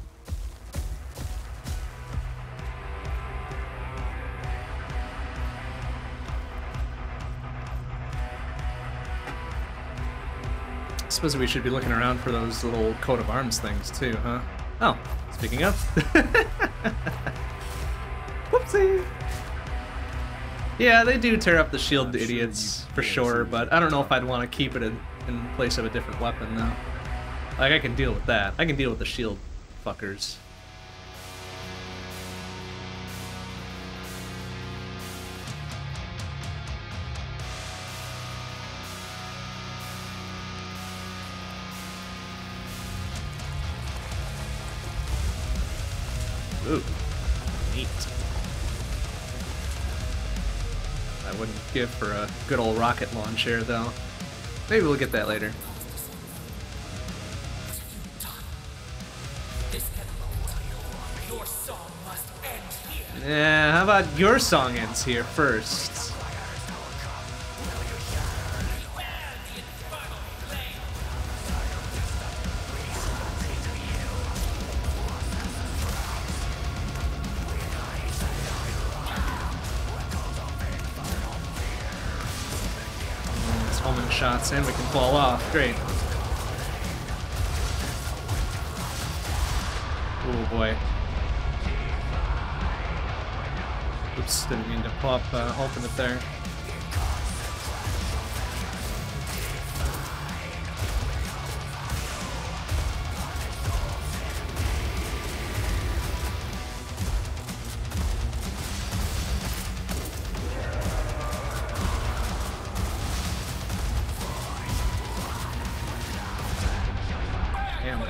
I suppose we should be looking around for those little coat of arms things too, huh? Oh, speaking of. Whoopsie! Yeah, they do tear up the shield, the idiots, for sure, but I don't know if I'd want to keep it in place of a different weapon, though. Like, I can deal with that. I can deal with the shield fuckers. Ooh, neat. I wouldn't give for a good old rocket launcher, though. Maybe we'll get that later. Yeah, how about your song ends here first? Homing shots and we can fall off. Great. Oh boy. Oops, didn't mean to pop ultimate there. Damn.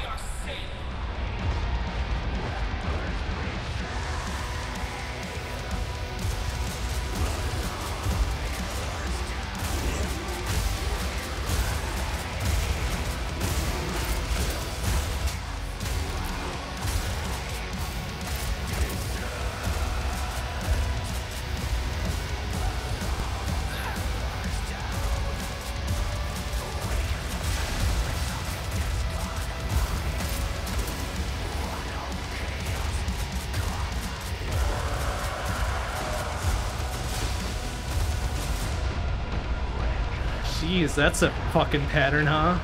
Jeez, that's a fucking pattern, huh?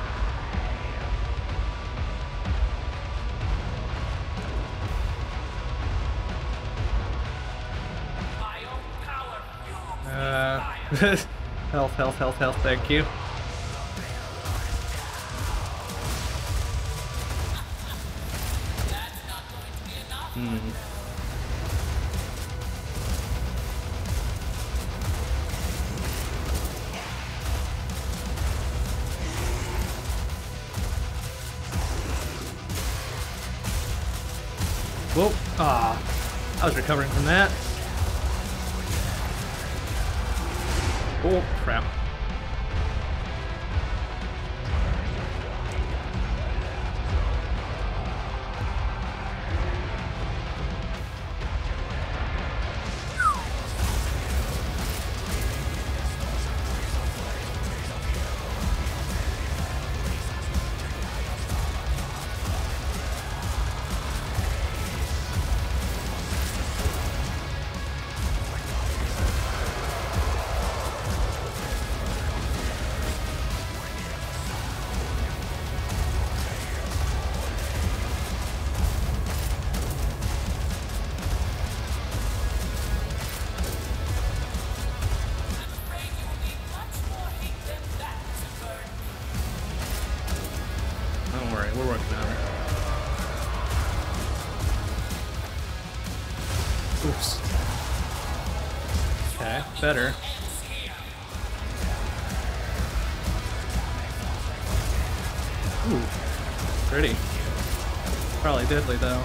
My own power fuels my fire. Health, thank you. That's not going to be enough. Whoa, ah, I was recovering from that. Oh, crap. Afraid you will need much more hate than that to burn me. Don't worry, we're working on it. Oops. Okay, better. Ends here. Ooh, pretty. Probably deadly though.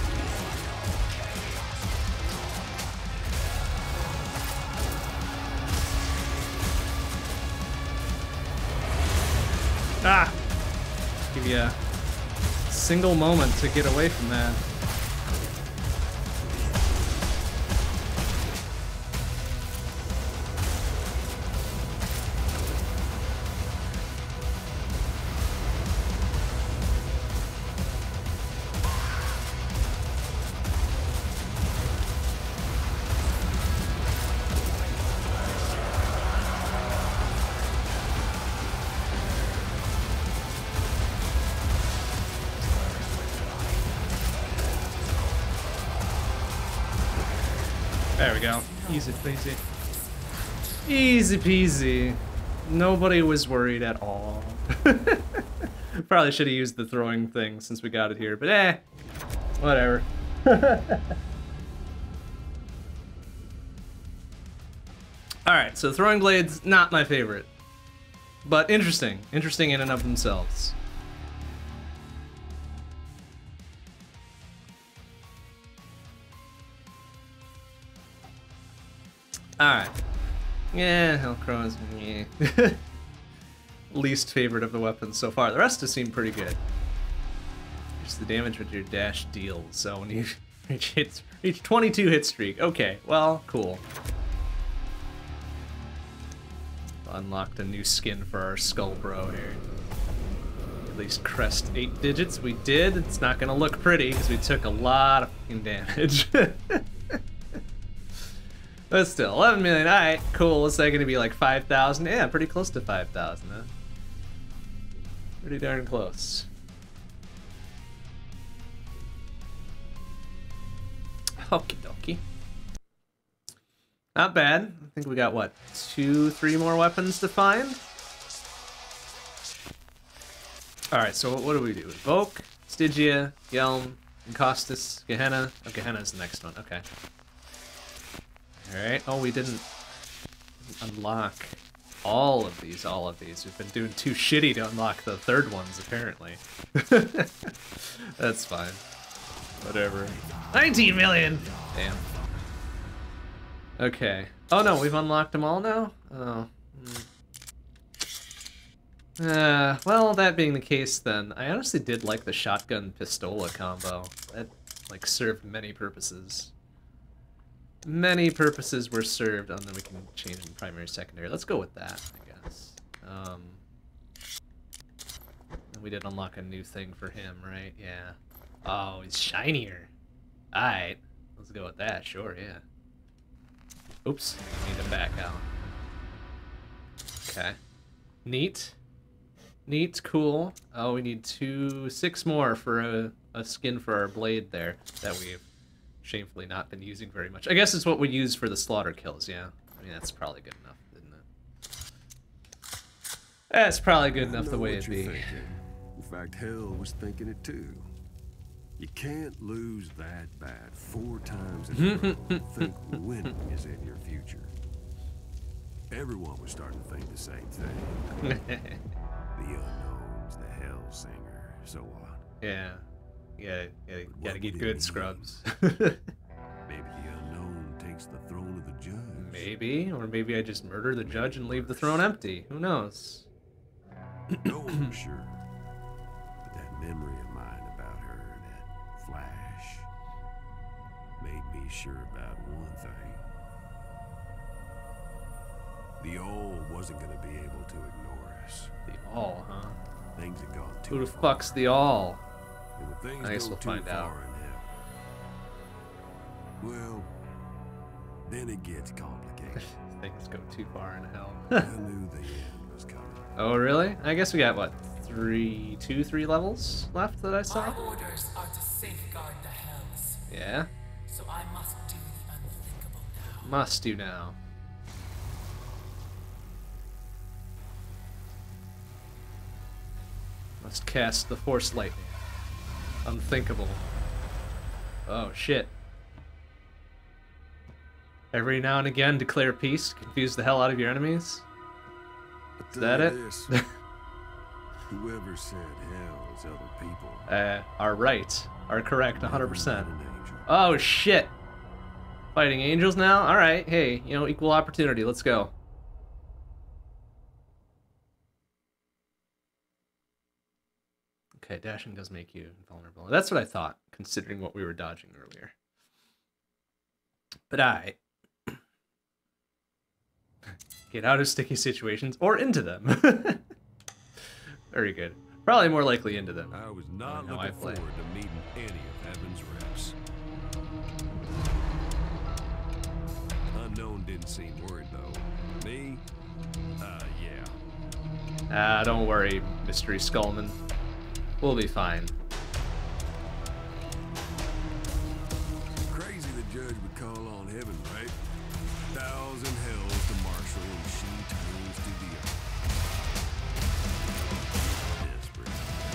Ah! Give you a single moment to get away from that. There we go. Easy peasy. Easy peasy. Nobody was worried at all. Probably should have used the throwing thing since we got it here, but eh. Whatever. Alright, so throwing blades, not my favorite. But interesting. Interesting in and of themselves. Alright. Yeah, Hellcrow is yeah. Least favorite of the weapons so far. The rest have seemed pretty good. Just the damage with your dash deals. So when you reach 22 hit streak. Okay, well, cool. Unlocked a new skin for our Skull Bro here. At least crest 8 digits. We did. It's not gonna look pretty because we took a lot of fucking damage. But still, 11 million. Alright, cool. Is that gonna be like 5,000? Yeah, pretty close to 5,000, huh? Pretty darn close. Okie dokie. Not bad. I think we got, what, 2-3 more weapons to find? Alright, so what do we do? Evoke, Stygia, Yelm, Encostus, Gehenna. Oh, Gehenna's the next one. Okay. Alright. Oh, we didn't unlock all of these. We've been doing too shitty to unlock the third ones, apparently. That's fine. Whatever. 19 million! Damn. Okay. Oh no, we've unlocked them all now? Oh. Well, that being the case then, I honestly did like the shotgun pistola combo. That, like, served many purposes. Many purposes were served, and then we can change from primary, secondary. Let's go with that, I guess. And we did unlock a new thing for him, right? Yeah. Oh, he's shinier. Alright. Let's go with that, sure, yeah. Oops, need to back out. Okay. Neat. Neat, cool. Oh, we need 6 more for a skin for our blade there that we've shamefully not been using very much. I guess it's what we use for the slaughter kills, yeah. I mean, that's probably good enough, isn't it? That's probably good enough the way it'd be. In fact, hell was thinking it too. You can't lose that bad 4 times in a row and think winning is in your future. Everyone was starting to think the same thing. The unknowns, the Hellsinger, so on. Yeah. Gotta get good scrubs. Maybe the unknown takes the throne of the judge. Maybe, or maybe I just murder the judge and leave the throne empty. Who knows? No one was sure. But that memory of mine about her, that flash, made me sure about one thing. The All wasn't going to be able to ignore us. The All, huh? Things had gone too Who the far. fuck's the All? And when things I guess go we'll too find out. far in hell, well, then it gets complicated. Things go too far in hell. I knew the end was coming. Oh, really? I guess we got, what, 3 levels left that I saw? My orders are to safeguard the hells, Yeah? so I must do the unthinkable now. Must do now. Must cast the Force Lightning. Unthinkable. Oh, shit. Every now and again, declare peace. Confuse the hell out of your enemies. Is that it? Whoever said hell is other people. Are right. Are correct, 100%. An angel. Oh, shit. Fighting angels now? Alright, hey, you know, equal opportunity. Let's go. Okay, dashing does make you vulnerable. That's what I thought, considering what we were dodging earlier. But I get out of sticky situations or into them. Very good. Probably more likely into them. I was not How I looking play. forward to meeting any of Heaven's reps. Unknown didn't seem worried though. Me? Yeah. Don't worry, Mystery Skullman. We'll be fine. Crazy the judge would call on heaven, right? 1,000 hells to marshal and she turns to the other. Desperate.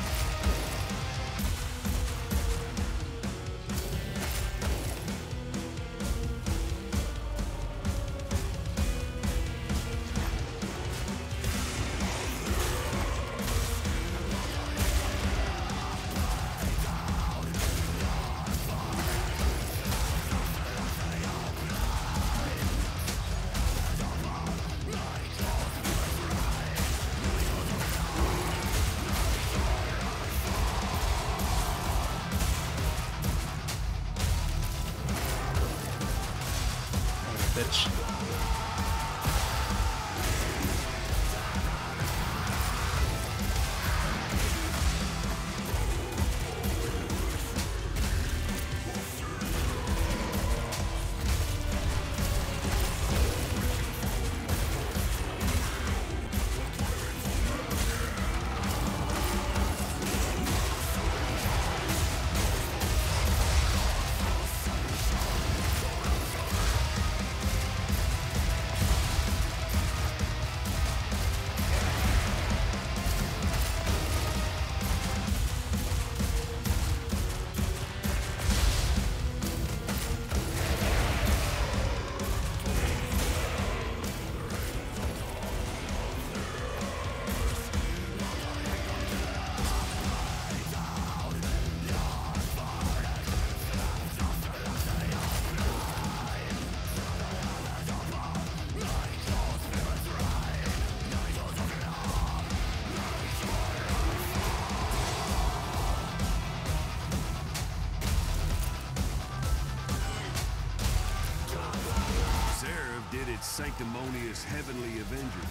Bitch. Seraph did its sanctimonious heavenly avenger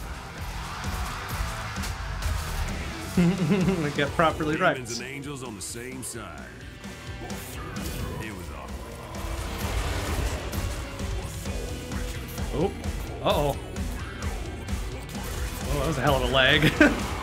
thing. We get properly right. Demons and angels on the same side. It was awkward. Oh. Uh-oh. Oh, that was a hell of a lag.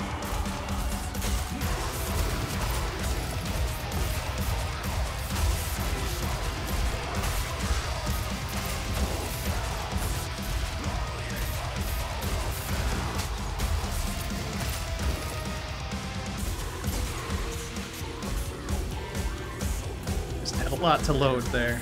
Just had a lot to load there.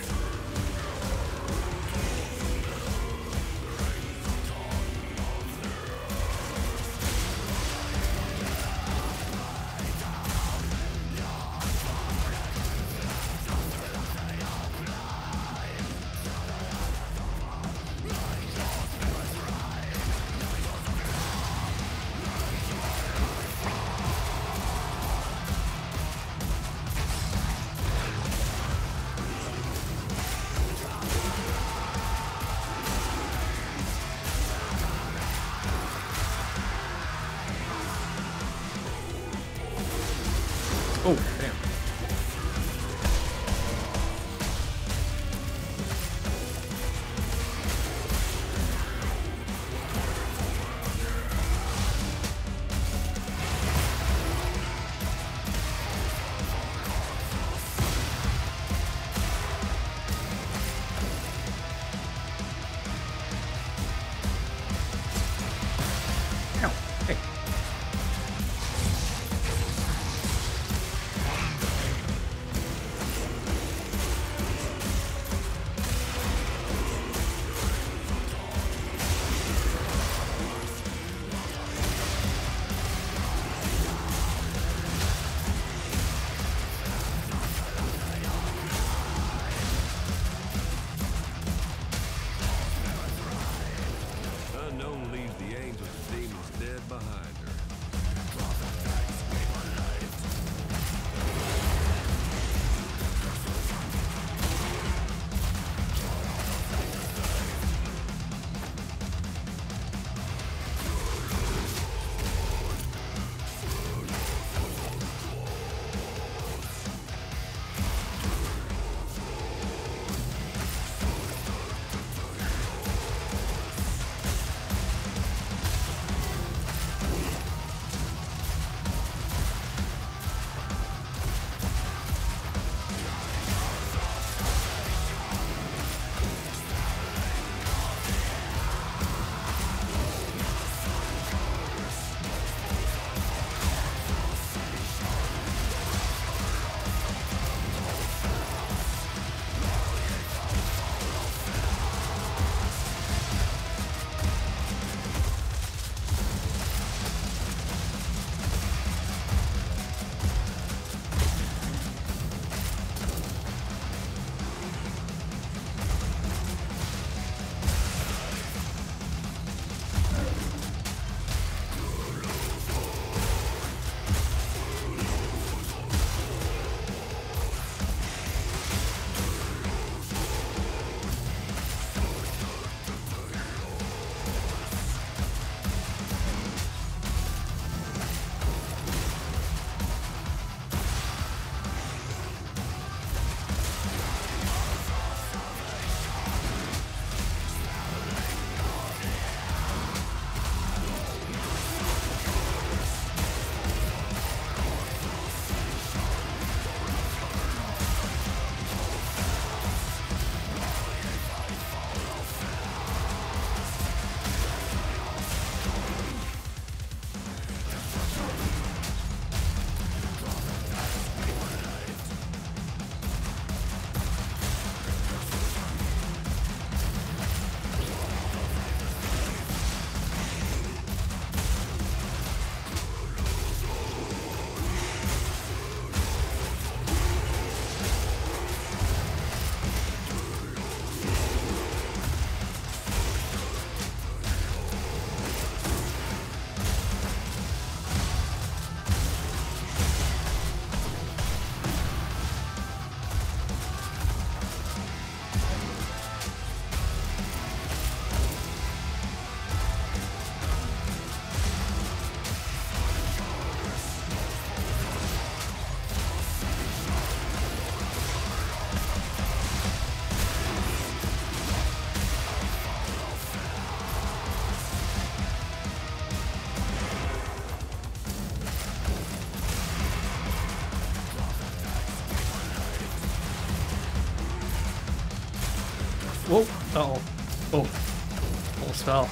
Whoa. Uh-oh. Oh. Almost fell.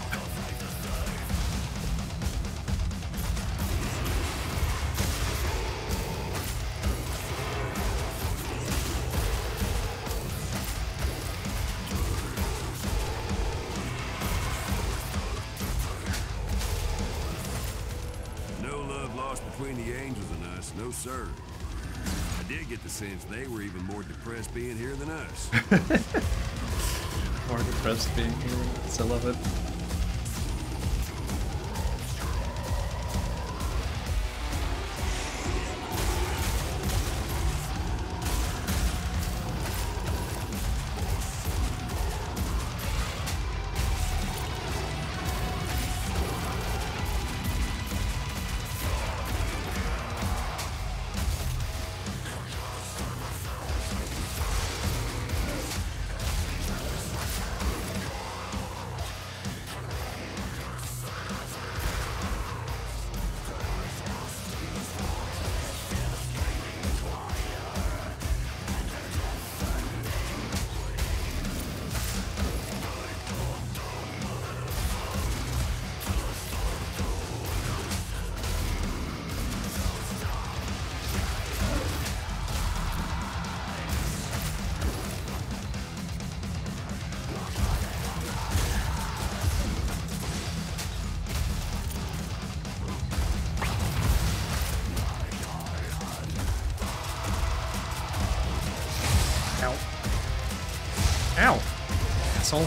No love lost between the angels and us, no sir. I did get the sense they were even more depressed being here than us. More depressed being here. I love it. Ow! Asshole.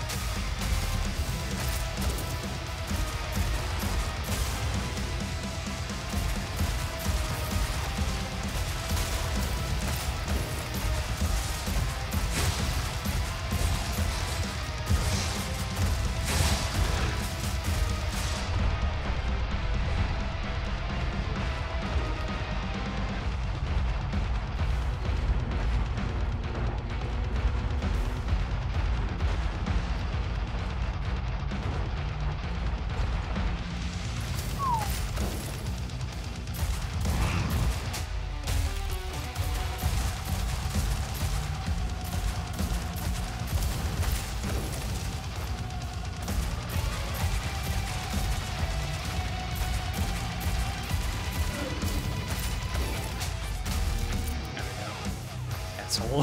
Asshole.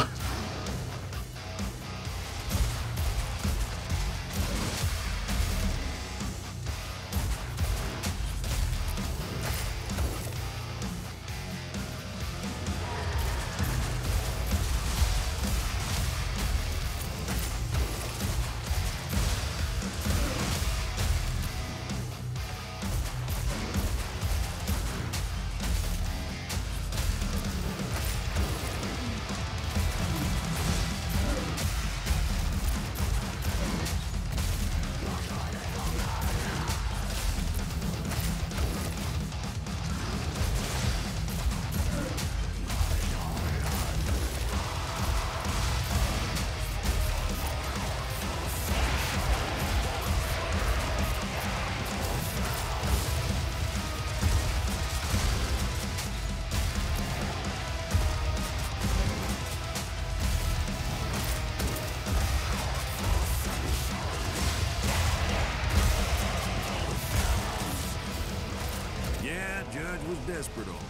Yeah, Judge was desperate on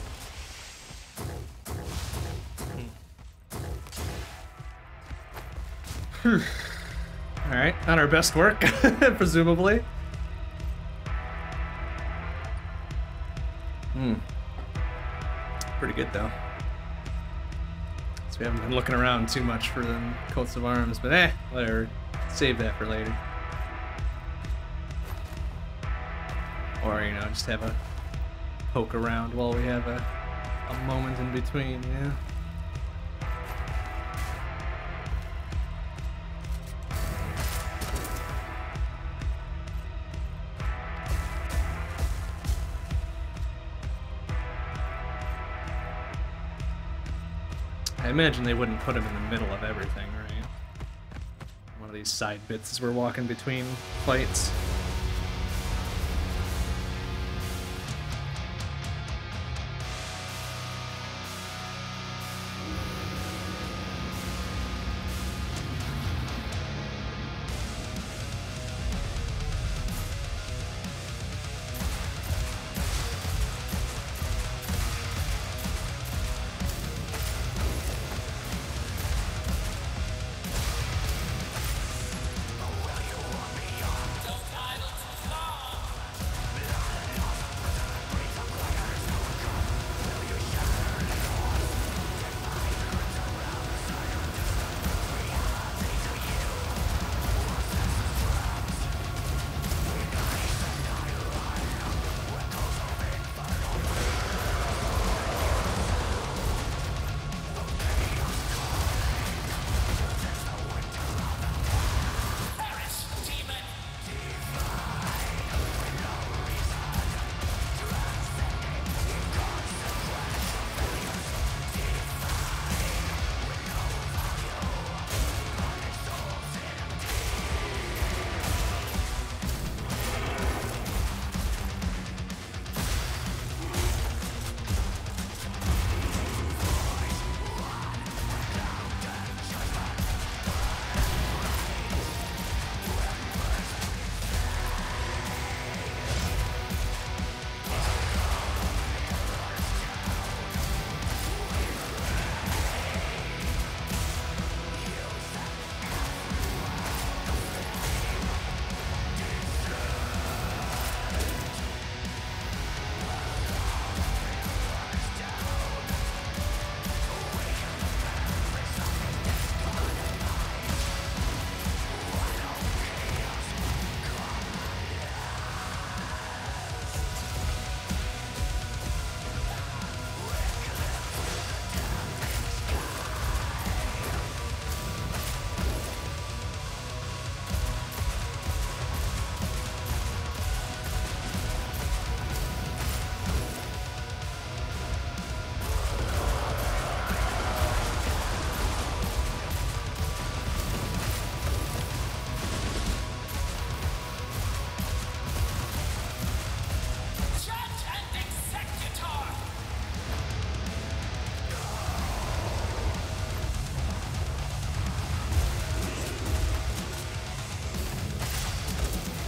Alright, on our best work, presumably. Pretty good though. So we haven't been looking around too much for them coats of arms, but whatever. Save that for later. Or, you know, just have a poke around while we have a moment in between, yeah. I imagine they wouldn't put him in the middle of everything, right? One of these side bits as we're walking between fights.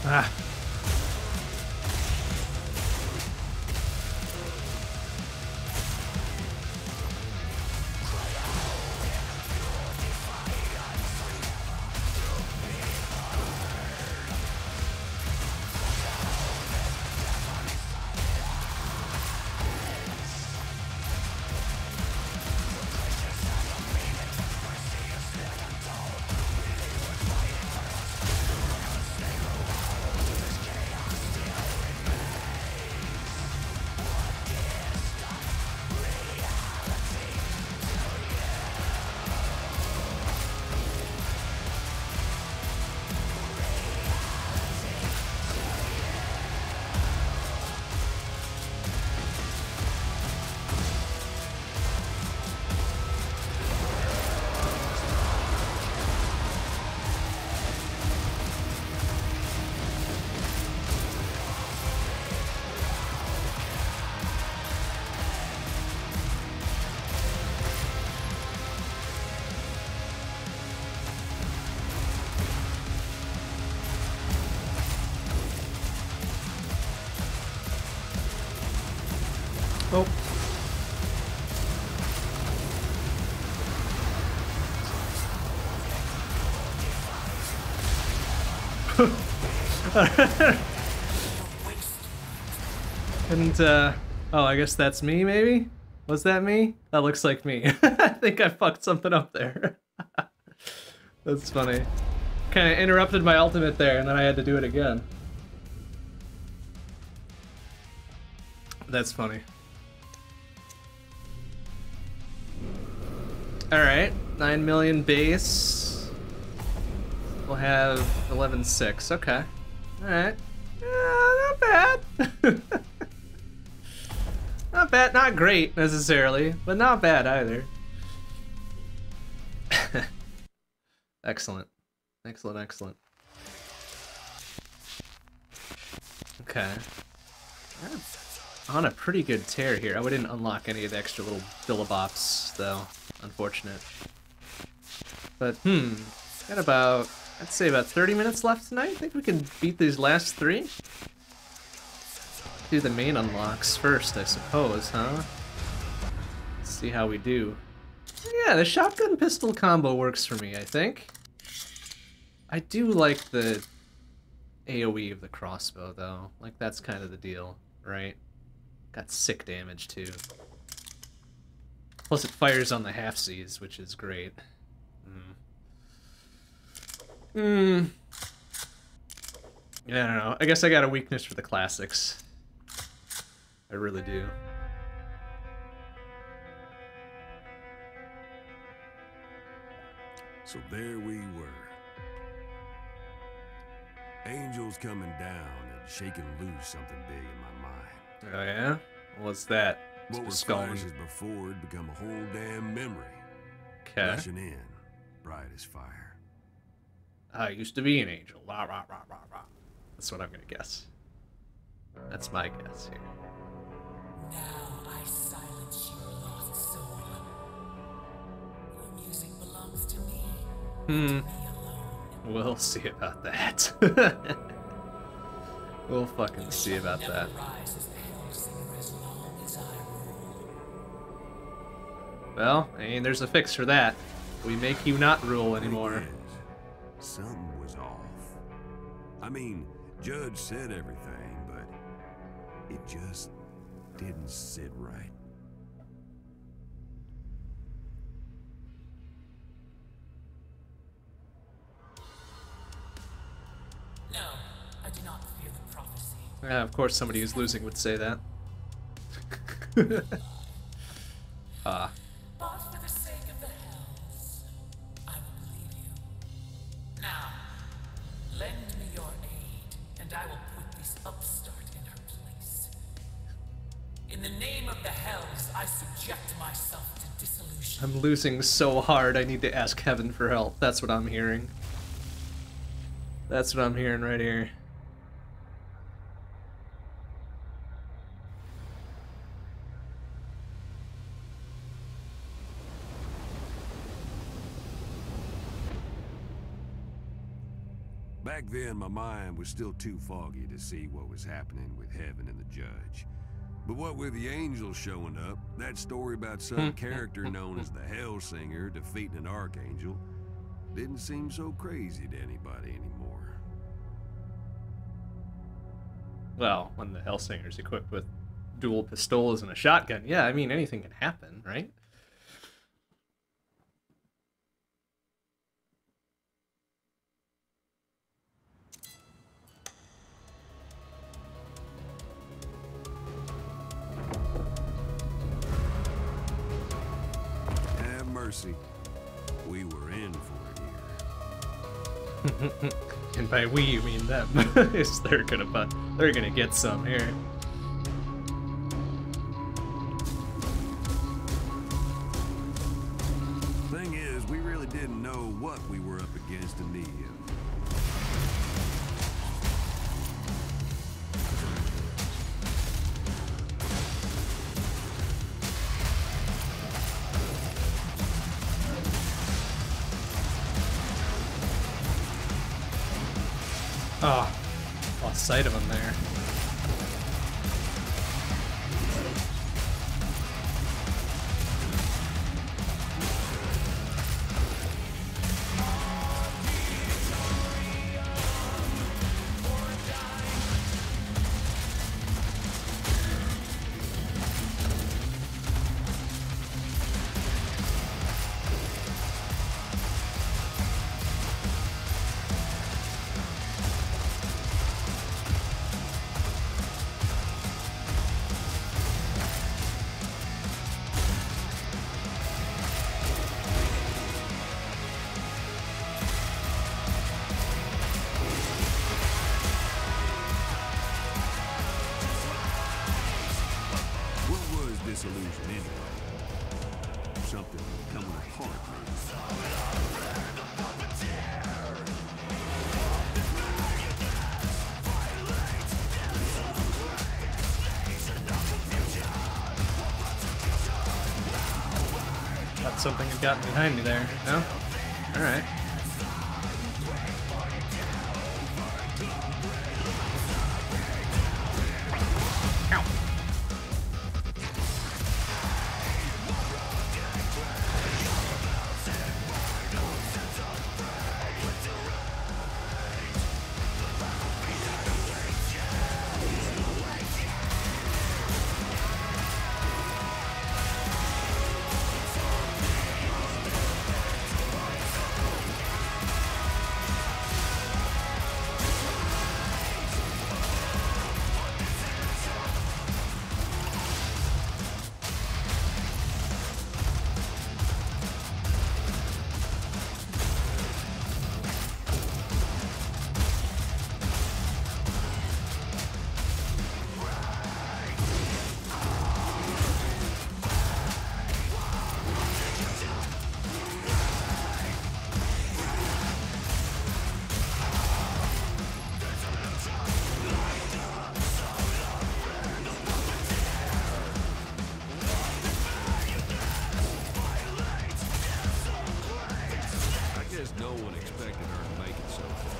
Ah. Oh. And, oh, I guess that's me, maybe? Was that me? That looks like me. I think I fucked something up there. That's funny. Kind of interrupted my ultimate there, and then I had to do it again. That's funny. Alright, 9 million base. We'll have 11.6, okay. Alright. Not bad. Not bad, not great necessarily, but not bad either. Excellent. Excellent, excellent. Okay. On a pretty good tear here. I didn't unlock any of the extra little billibops, though. Unfortunate. But, got about, I'd say about 30 minutes left tonight. I think we can beat these last 3. Do the main unlocks first, I suppose, huh? Let's see how we do. Yeah, the shotgun pistol combo works for me, I think. I do like the AoE of the crossbow, though. Like, that's kind of the deal, right? Got sick damage, too. Plus, it fires on the half-Cs, which is great. Yeah, I don't know. I guess I got a weakness for the classics. I really do. So there we were. Angels coming down and shaking loose something big in my mind. Oh yeah? What's that? What was Skull. flashes before had become a whole damn memory. Okay. Rushing in, bright as fire. I used to be an angel. Rah, rah, rah, rah, rah. That's what I'm gonna guess. That's my guess here. Now I silence your lost soul. Your music belongs to me. To me alone. We'll see about that. We'll fucking see about that. Rise as the Hellsinger as long as I rule. Well, I mean, there's a fix for that. We make you not rule anymore. Yes, something was off. I mean, Judge said everything, but it just didn't sit right. No, I do not fear the prophecy. Yeah, of course somebody who's losing would say that. Ah. But for the sake of the Hells, I will believe you. Now, lend me your aid, and I will put this upstart in her place. In the name of the Hells, I subject myself to dissolution. I'm losing so hard I need to ask heaven for help. That's what I'm hearing. That's what I'm hearing right here. Back then, my mind was still too foggy to see what was happening with heaven and the judge. But what with the angels showing up, that story about some character known as the Hellsinger defeating an archangel didn't seem so crazy to anybody anymore. Well, when the Hellsinger's equipped with dual pistols and a shotgun, yeah, I mean, anything can happen, right? Have mercy. We were in for it here. And by we, you mean them. they're gonna get some here. Thing is, we really didn't know what we were up against in need of. Oh, lost sight of him there. Illusion anyway. Something coming apart, Thought something had gotten behind me there. No? Alright. no one expected her to make it so far.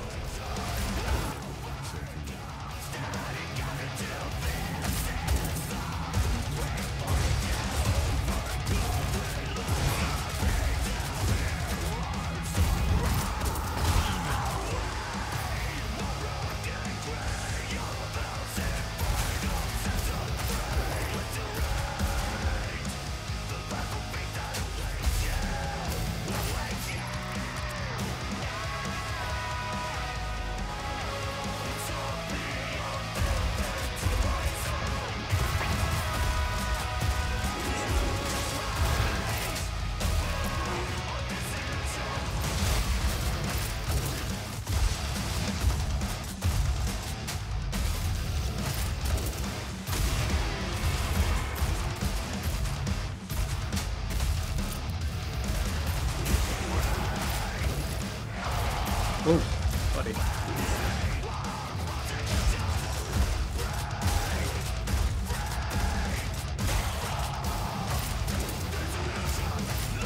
Oh, buddy.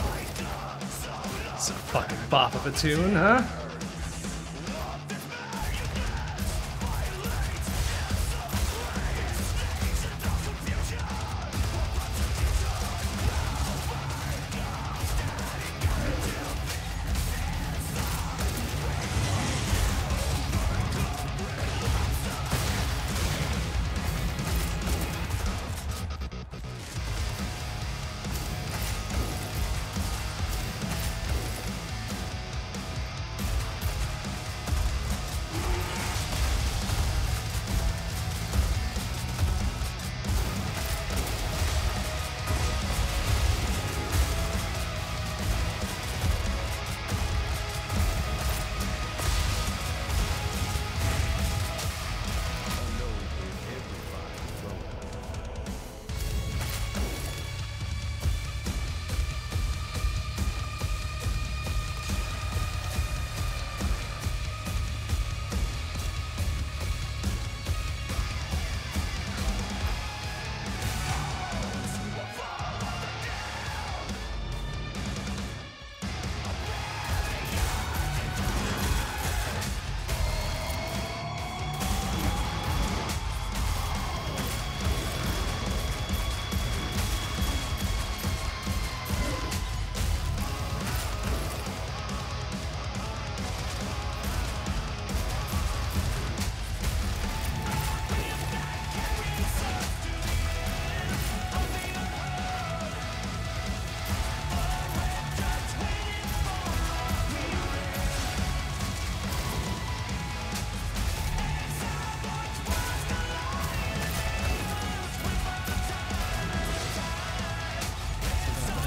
It's a fucking bop of a tune, huh?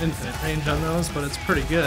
infinite range on those, but it's pretty good.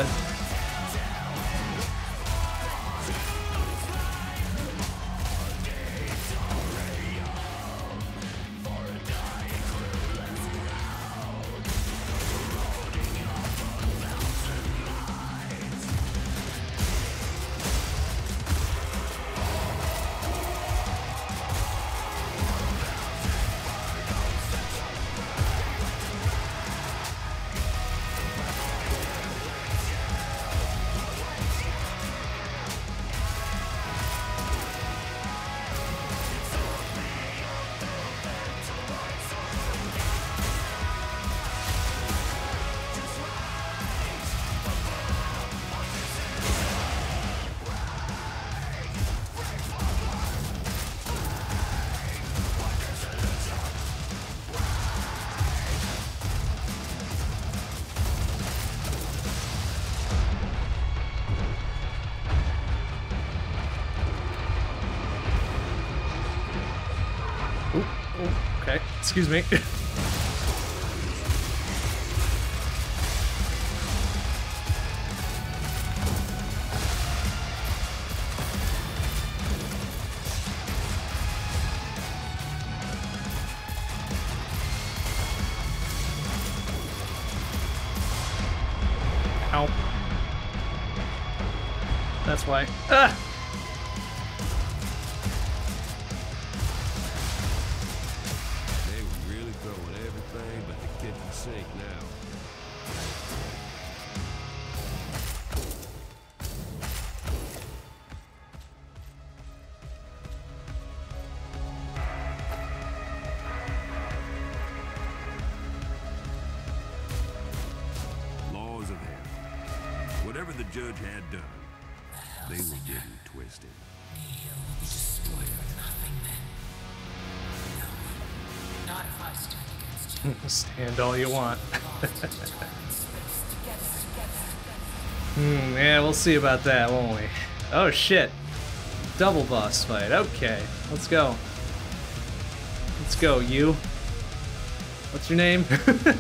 Okay, excuse me. Ow. That's why. Ah! Whatever the judge had done, they were getting twisted. You'll be destroyed for nothing then. No, not if I stand against you. Stand all you want. Yeah, we'll see about that, won't we? Oh shit. Double boss fight. Okay, let's go. Let's go, you. What's your name?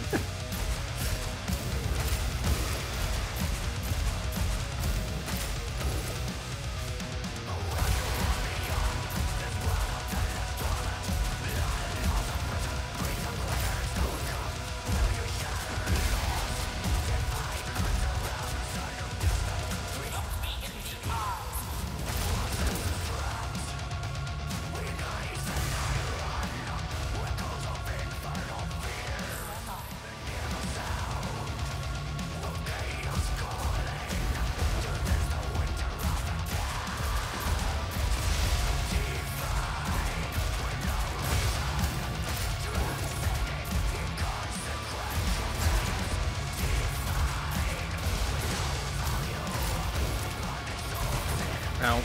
Ow.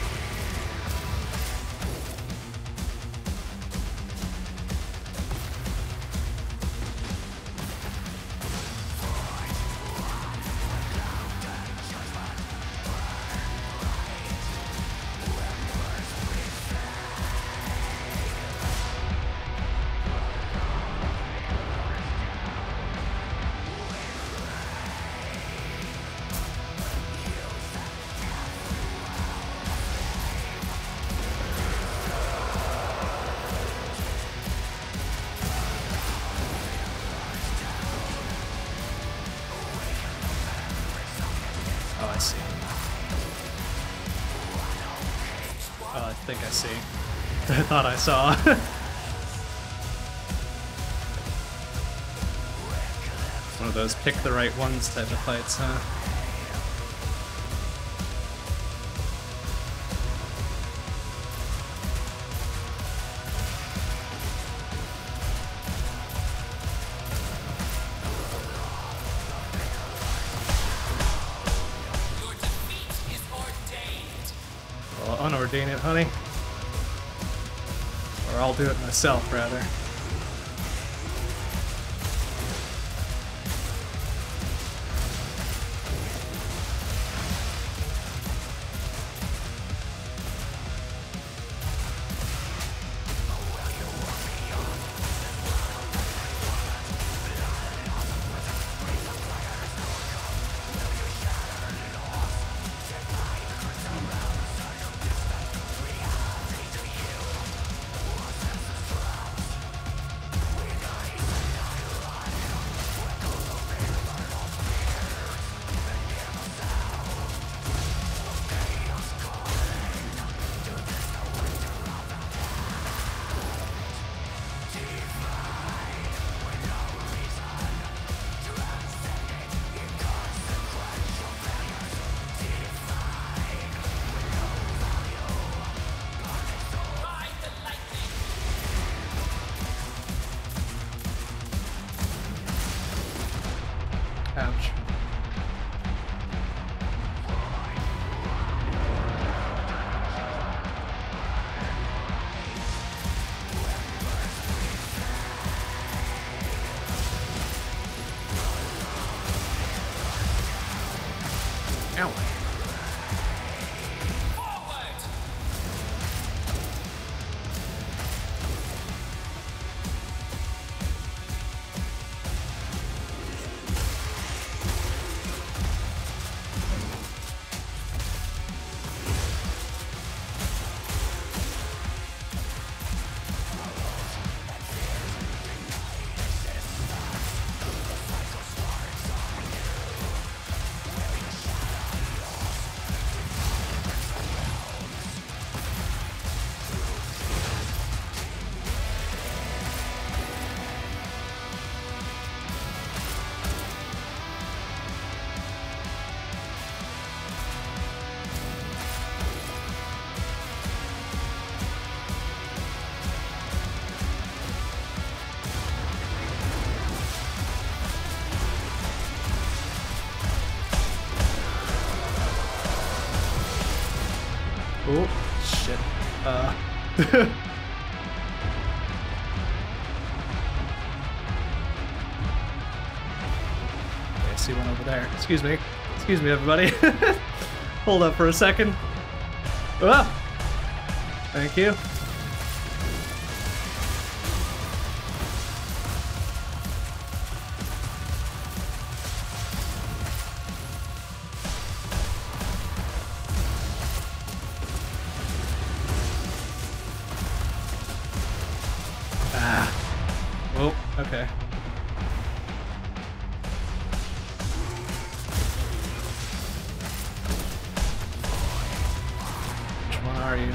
Oh, I see. Oh, I think I see. I thought I saw. One of those pick the right ones type of fights, huh? Unordain it, honey. Or I'll do it myself, rather. Ow. Oh, shit. I see one over there. Excuse me. Excuse me, everybody. Hold up for a second. Ah! Thank you. Oh, okay. Which one are you?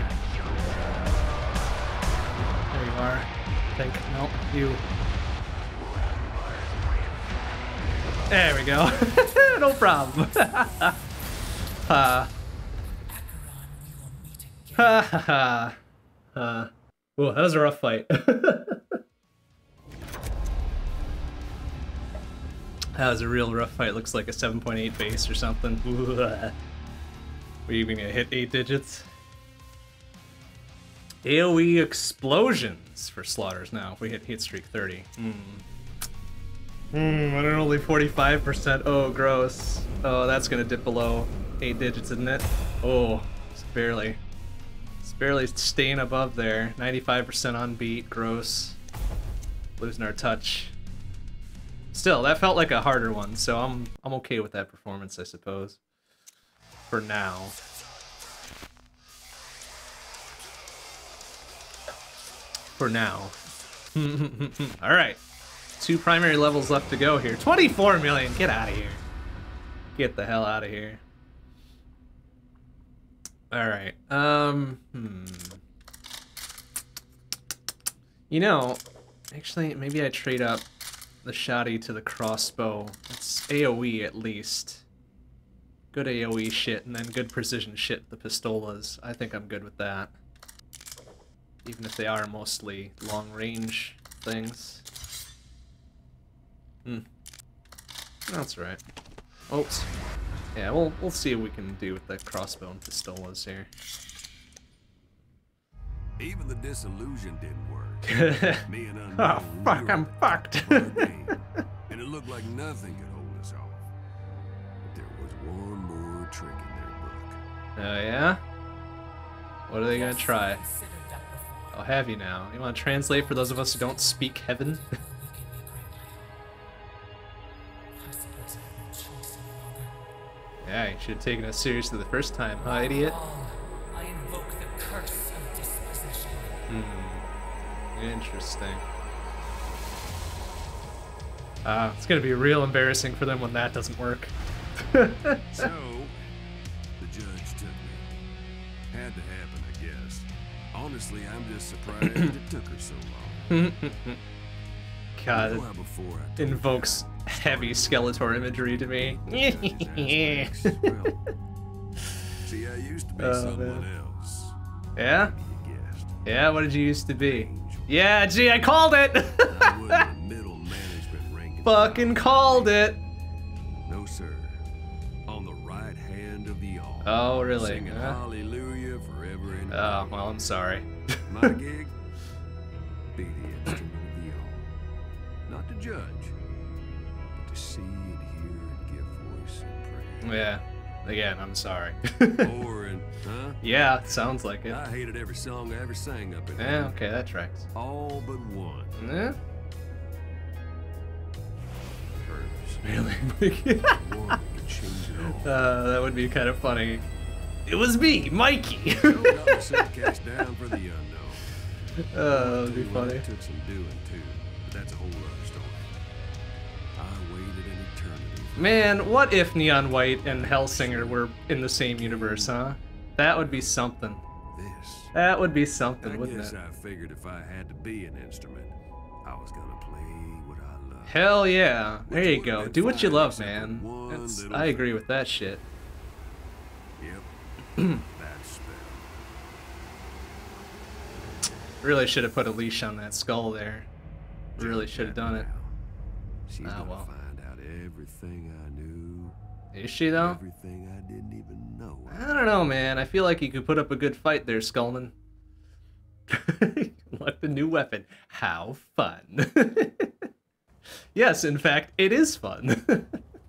There you are. I think. Nope, you. There we go. No problem. Ha ha ha. Whoa, that was a rough fight. That was a real rough fight. Looks like a 7.8 base or something. We're even gonna hit 8 digits. AoE explosions for slaughters now. If we hit streak 30. But only 45%. Oh, gross. Oh, that's gonna dip below 8 digits, isn't it? Oh, it's barely staying above there. 95% on beat. Gross. Losing our touch. Still, that felt like a harder one, so I'm okay with that performance, I suppose. For now. For now. Alright. 2 primary levels left to go here. 24 million! Get out of here. Get the hell out of here. Alright. You know, actually, maybe I trade up the shotty to the crossbow. It's AoE at least. Good AoE shit, and then good precision shit, the pistolas. I think I'm good with that. Even if they are mostly long-range things. That's right. Oops. Yeah, we'll see what we can do with the crossbow and pistolas here. Even the disillusion didn't work. Me and Unknown, Oh, fuck, I'm fucked. And it looked like nothing could hold us off. But there was one more trick in their book. Oh, yeah? What are they gonna try? I'll have you now. You wanna translate for those of us who don't speak heaven? Yeah, you should have taken us seriously the first time, huh, idiot? I invoke the curse of dispossession. Interesting. It's gonna be real embarrassing for them when that doesn't work. So, the judge took me. Had to happen, I guess. Honestly, I'm just surprised it took her so long. God, You know how before I told it invokes heavy Skeletor imagery to me. you well, see, I used to be someone else. Yeah? You guessed. Yeah, what did you used to be? Yeah, gee, I called it! I was the middle management rank. Fucking called it! No, sir. On the right hand of the all. Oh, really? Singing hallelujah forever and Oh, ever. well, I'm sorry. My gig? Be the instrument of the all. Not to judge, but to see and hear and give voice and praise. Yeah, Again, I'm sorry. Boring, huh? Yeah, sounds like it. I hated every song I ever sang up in Yeah, here. okay, that tracks. All but one. Yeah? Hers. Really? One could change it all. That would be kind of funny. It was me, Mikey! Joe got myself cast down for the unknown. That would be Well, funny. it took some doing too, but that's a whole other story. I waited an eternity. Man, what if Neon White and Hellsinger were in the same universe, huh? That would be something. This. That would be something, I wouldn't guess it? I figured if I had to be an instrument, I was gonna play what I love. Hell yeah. There Which you would've go. been Do what you fine love, except for man. one That's, little I agree thing. with that shit. Yep. That spell. Really should have put a leash on that skull there. Really should have done it. Now, she's Ah, gonna well. find out everything I knew. Is she, though? Everything I didn't even know. I don't know, man. I feel like you could put up a good fight there, Skullman. What the new weapon? How fun. Yes, in fact, it is fun.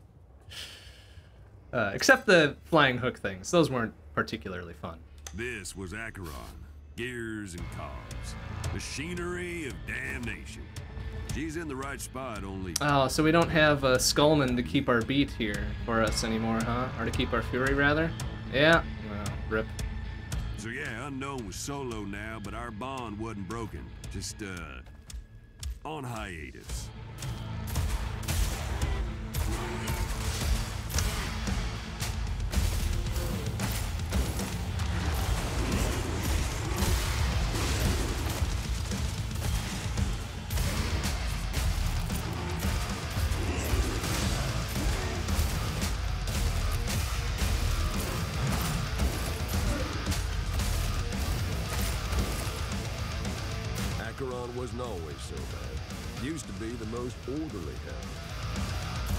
Except the flying hook things. Those weren't particularly fun. This was Acheron. Gears and cogs. Machinery of damnation. She's in the right spot, only... Oh, so we don't have Skullman to keep our beat here for us anymore, huh? Or to keep our fury, rather? Yeah. Well, rip. So yeah, Unknown was solo now, but our bond wasn't broken. Just, on hiatus. Acheron wasn't always so bad. Used to be the most orderly hell.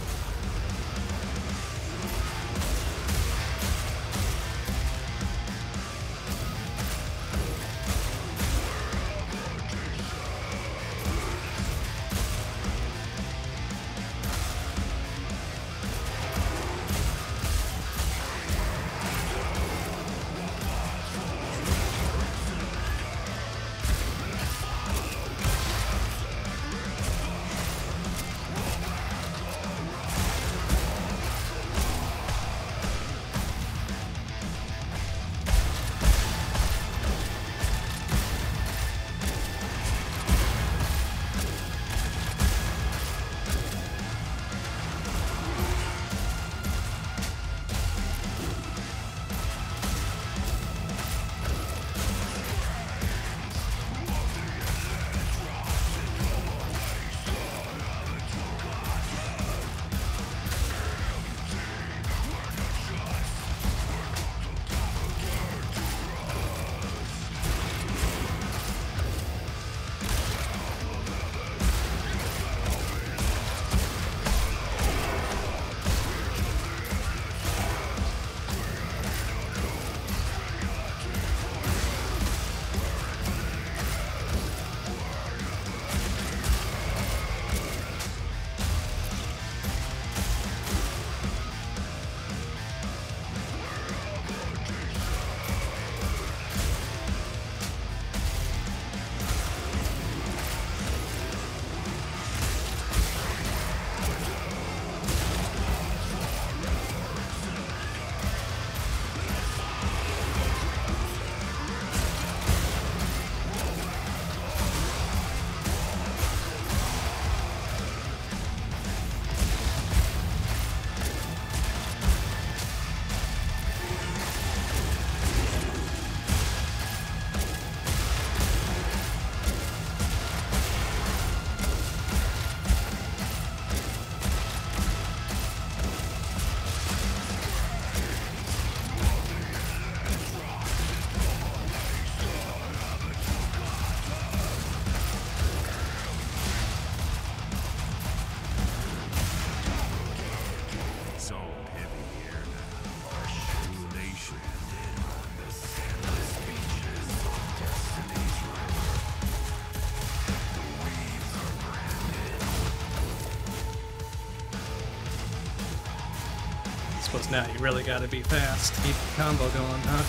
suppose now you really gotta be fast to keep the combo going, huh?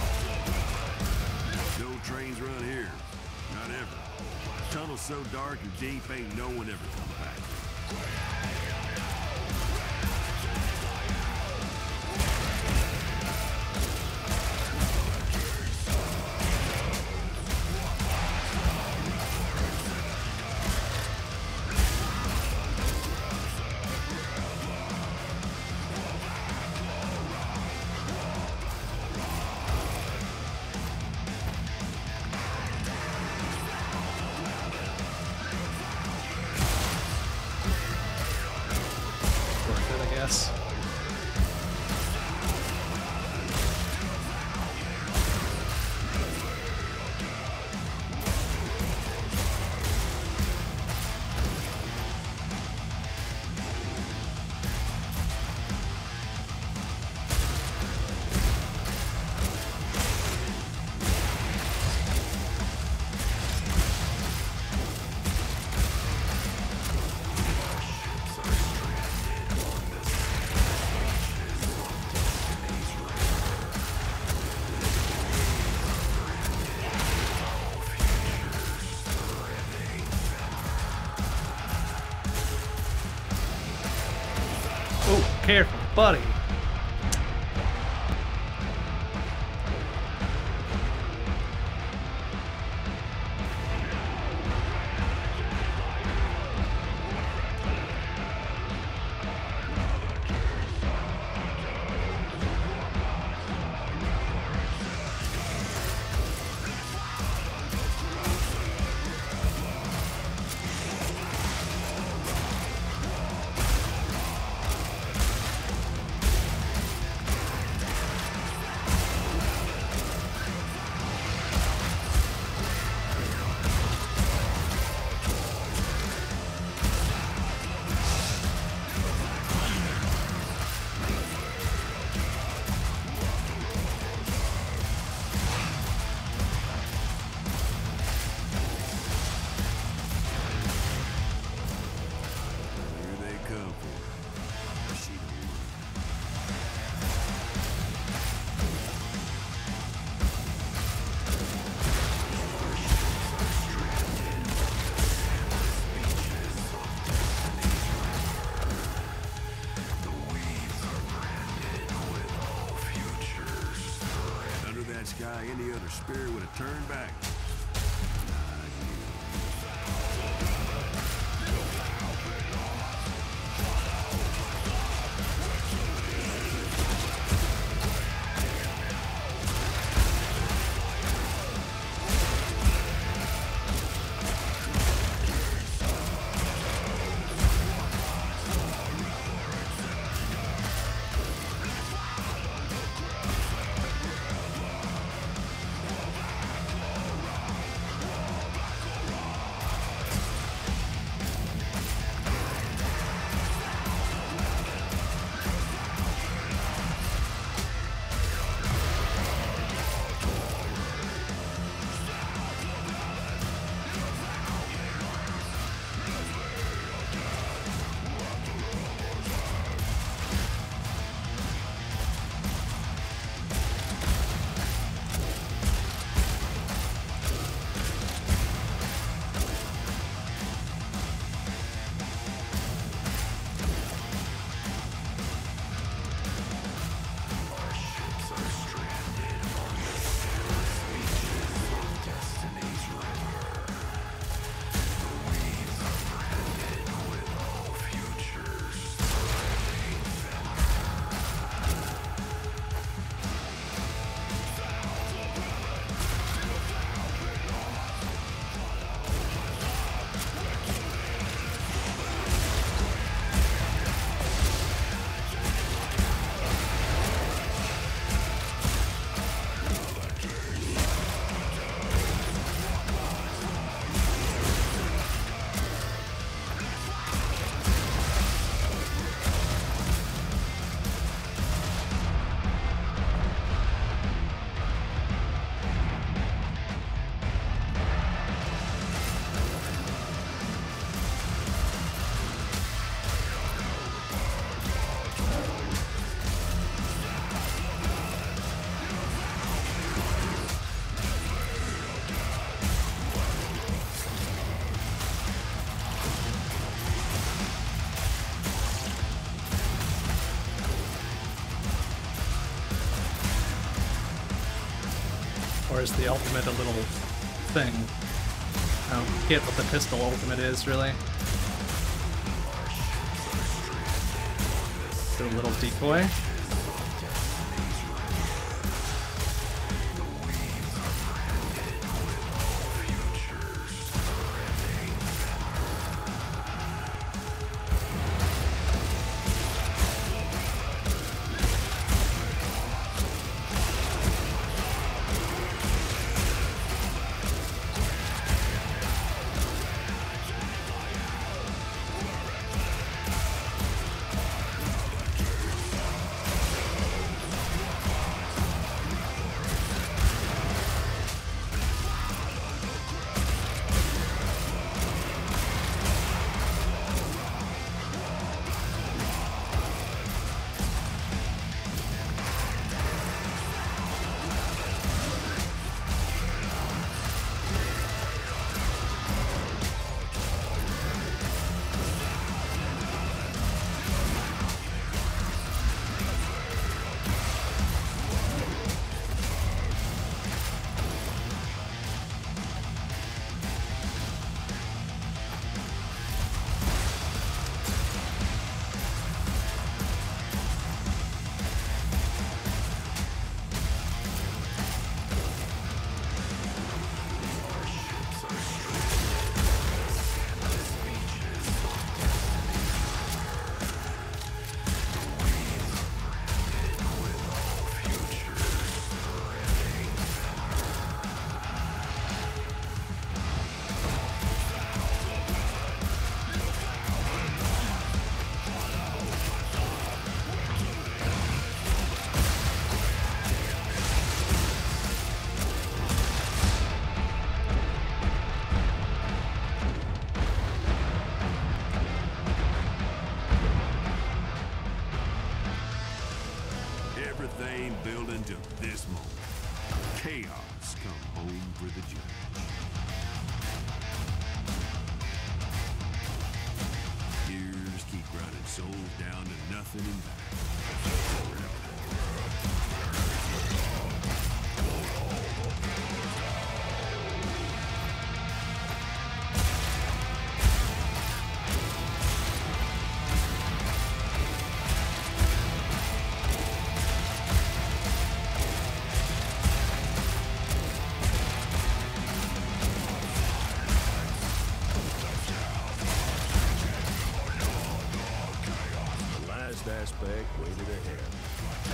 No trains run here. Not ever. Tunnel's so dark and deep, ain't no one ever come back. Yes. Oh, careful, buddy. Sky, any other spirit would have turned back. Or is the ultimate a little thing? I don't get what the pistol ultimate is, really. Is it a little decoy? Everything building to this moment. Chaos come home for the judge. Years keep running souls down to nothing and back. Aspect waited ahead.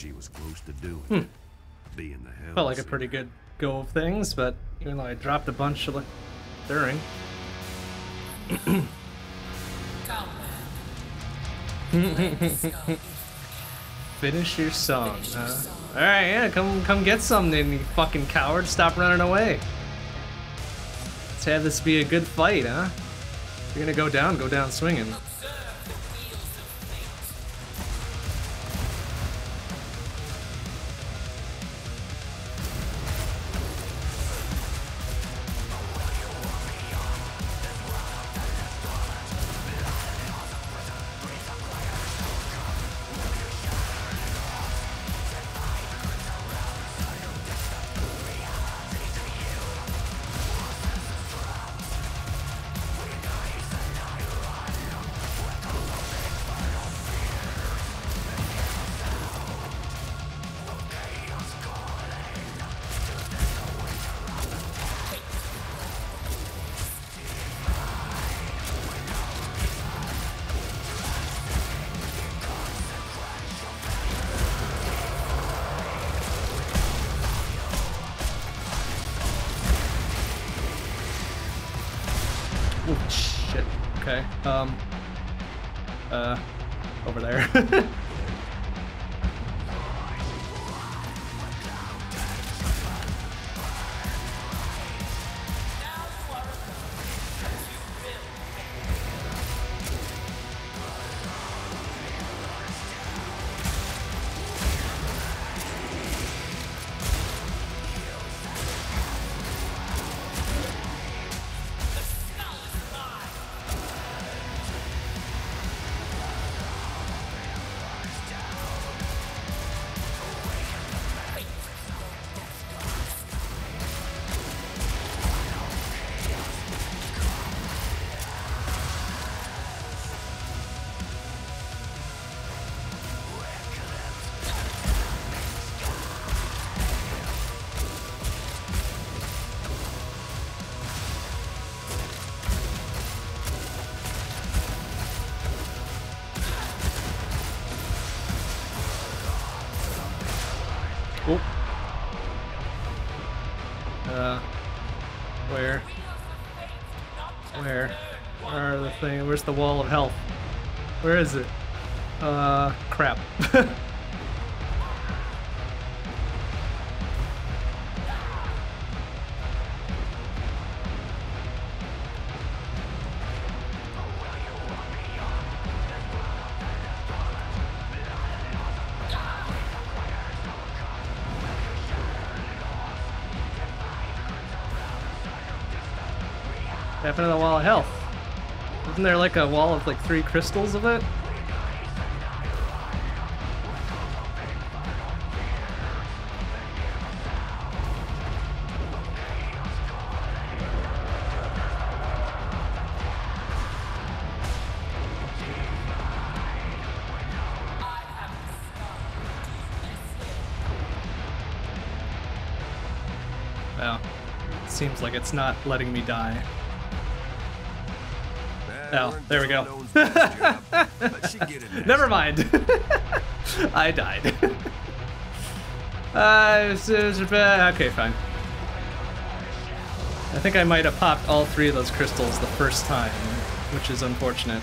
she was close to doing it. Being the hell. Felt like a pretty good go of things, but even though I dropped a bunch of during. Finish your song, huh? Alright, yeah, come get some then, you fucking coward. Stop running away. Let's have this be a good fight, huh? If you're gonna go down swinging. Oh, shit. Okay. Over there. Oh. Where? Where are the thing? Where's the wall of health? Where is it? Crap. What happened to the wall of health? Isn't there like a wall of like 3 crystals of it? Well, it seems like it's not letting me die. Oh, there we go. Never mind. I died. Okay, fine. I think I might have popped all 3 of those crystals the first time, which is unfortunate.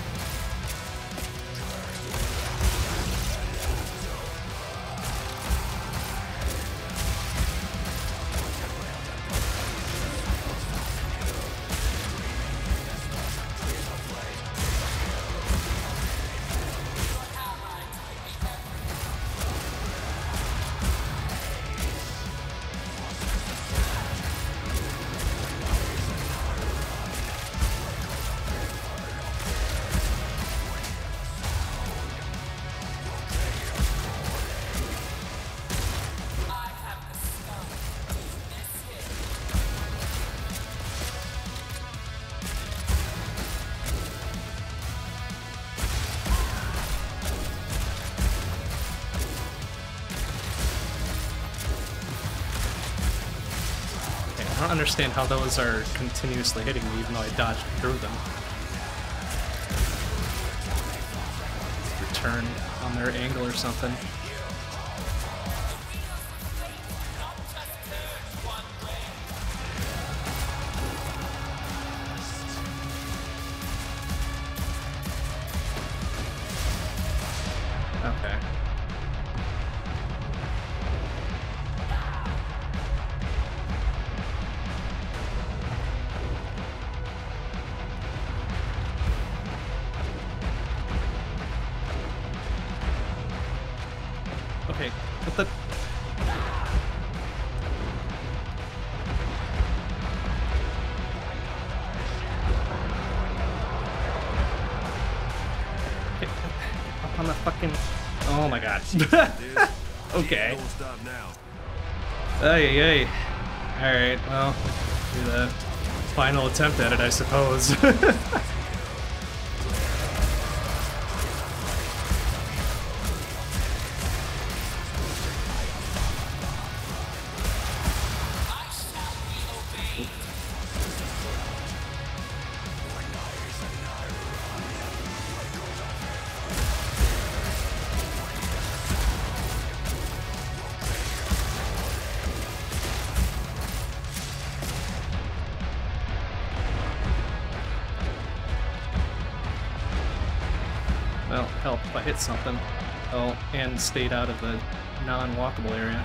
I don't understand how those are continuously hitting me even though I dodged through them. Return on their angle or something. Okay. Okay, what the... Up on the fucking... Oh my god. Okay. Don't stop now. Ay. Alright, well, do the final attempt at it, I suppose. Well, help if I hit something. Oh, and stayed out of the non-walkable area.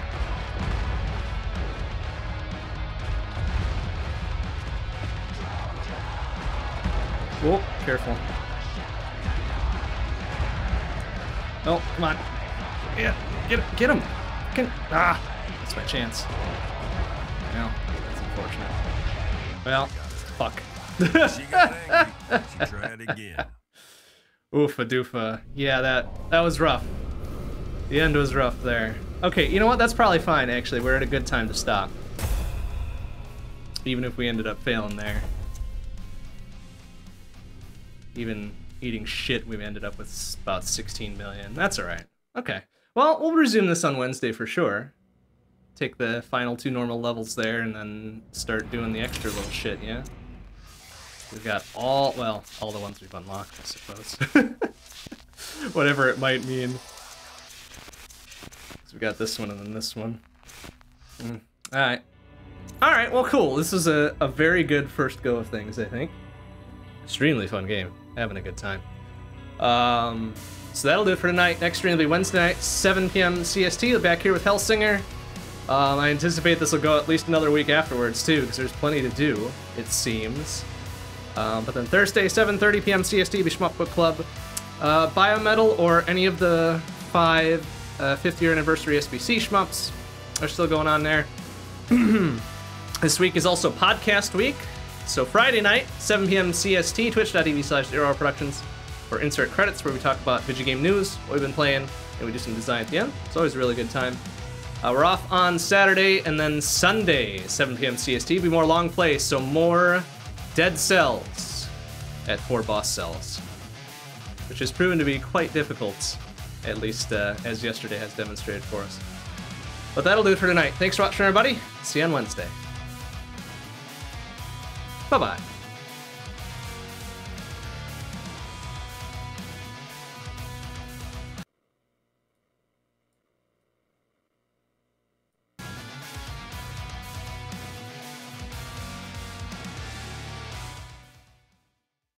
Whoa, careful. Oh, come on. Yeah, get him. That's my chance. Well, that's unfortunate. Well, fuck. She got angry. She tried again. Oofa doofa. Yeah, that was rough. The end was rough there. Okay, you know what? That's probably fine, actually. We're at a good time to stop. Even if we ended up failing there. Even eating shit, we ended up with about 16 million. That's alright. Okay. Well, we'll resume this on Wednesday for sure. Take the final 2 normal levels there and then start doing the extra little shit, yeah? We've got all the ones we've unlocked, I suppose. Whatever it might mean. So we got this one and then this one. Alright. Alright, well cool. This is a very good first go of things, I think. Extremely fun game. Having a good time. So that'll do it for tonight. Next stream will be Wednesday night, 7 p.m. CST. We'll be back here with Hellsinger. I anticipate this will go at least another week afterwards too, because there's plenty to do, it seems. But then Thursday, 7:30 p.m. CST, be Shmup Book Club. Biometal or any of the 5 5th year anniversary SBC shmups are still going on there. This week is also podcast week. So Friday night, 7 p.m. CST, twitch.tv/ZeroHourProductions for insert credits where we talk about video game news, what we've been playing, and we do some design at the end. It's always a really good time. We're off on Saturday, and then Sunday, 7 p.m. CST, be more long plays, so more Dead Cells at 4 boss cells, which has proven to be quite difficult, at least as yesterday has demonstrated for us. But that'll do it for tonight. Thanks for watching, everybody. See you on Wednesday. Bye-bye.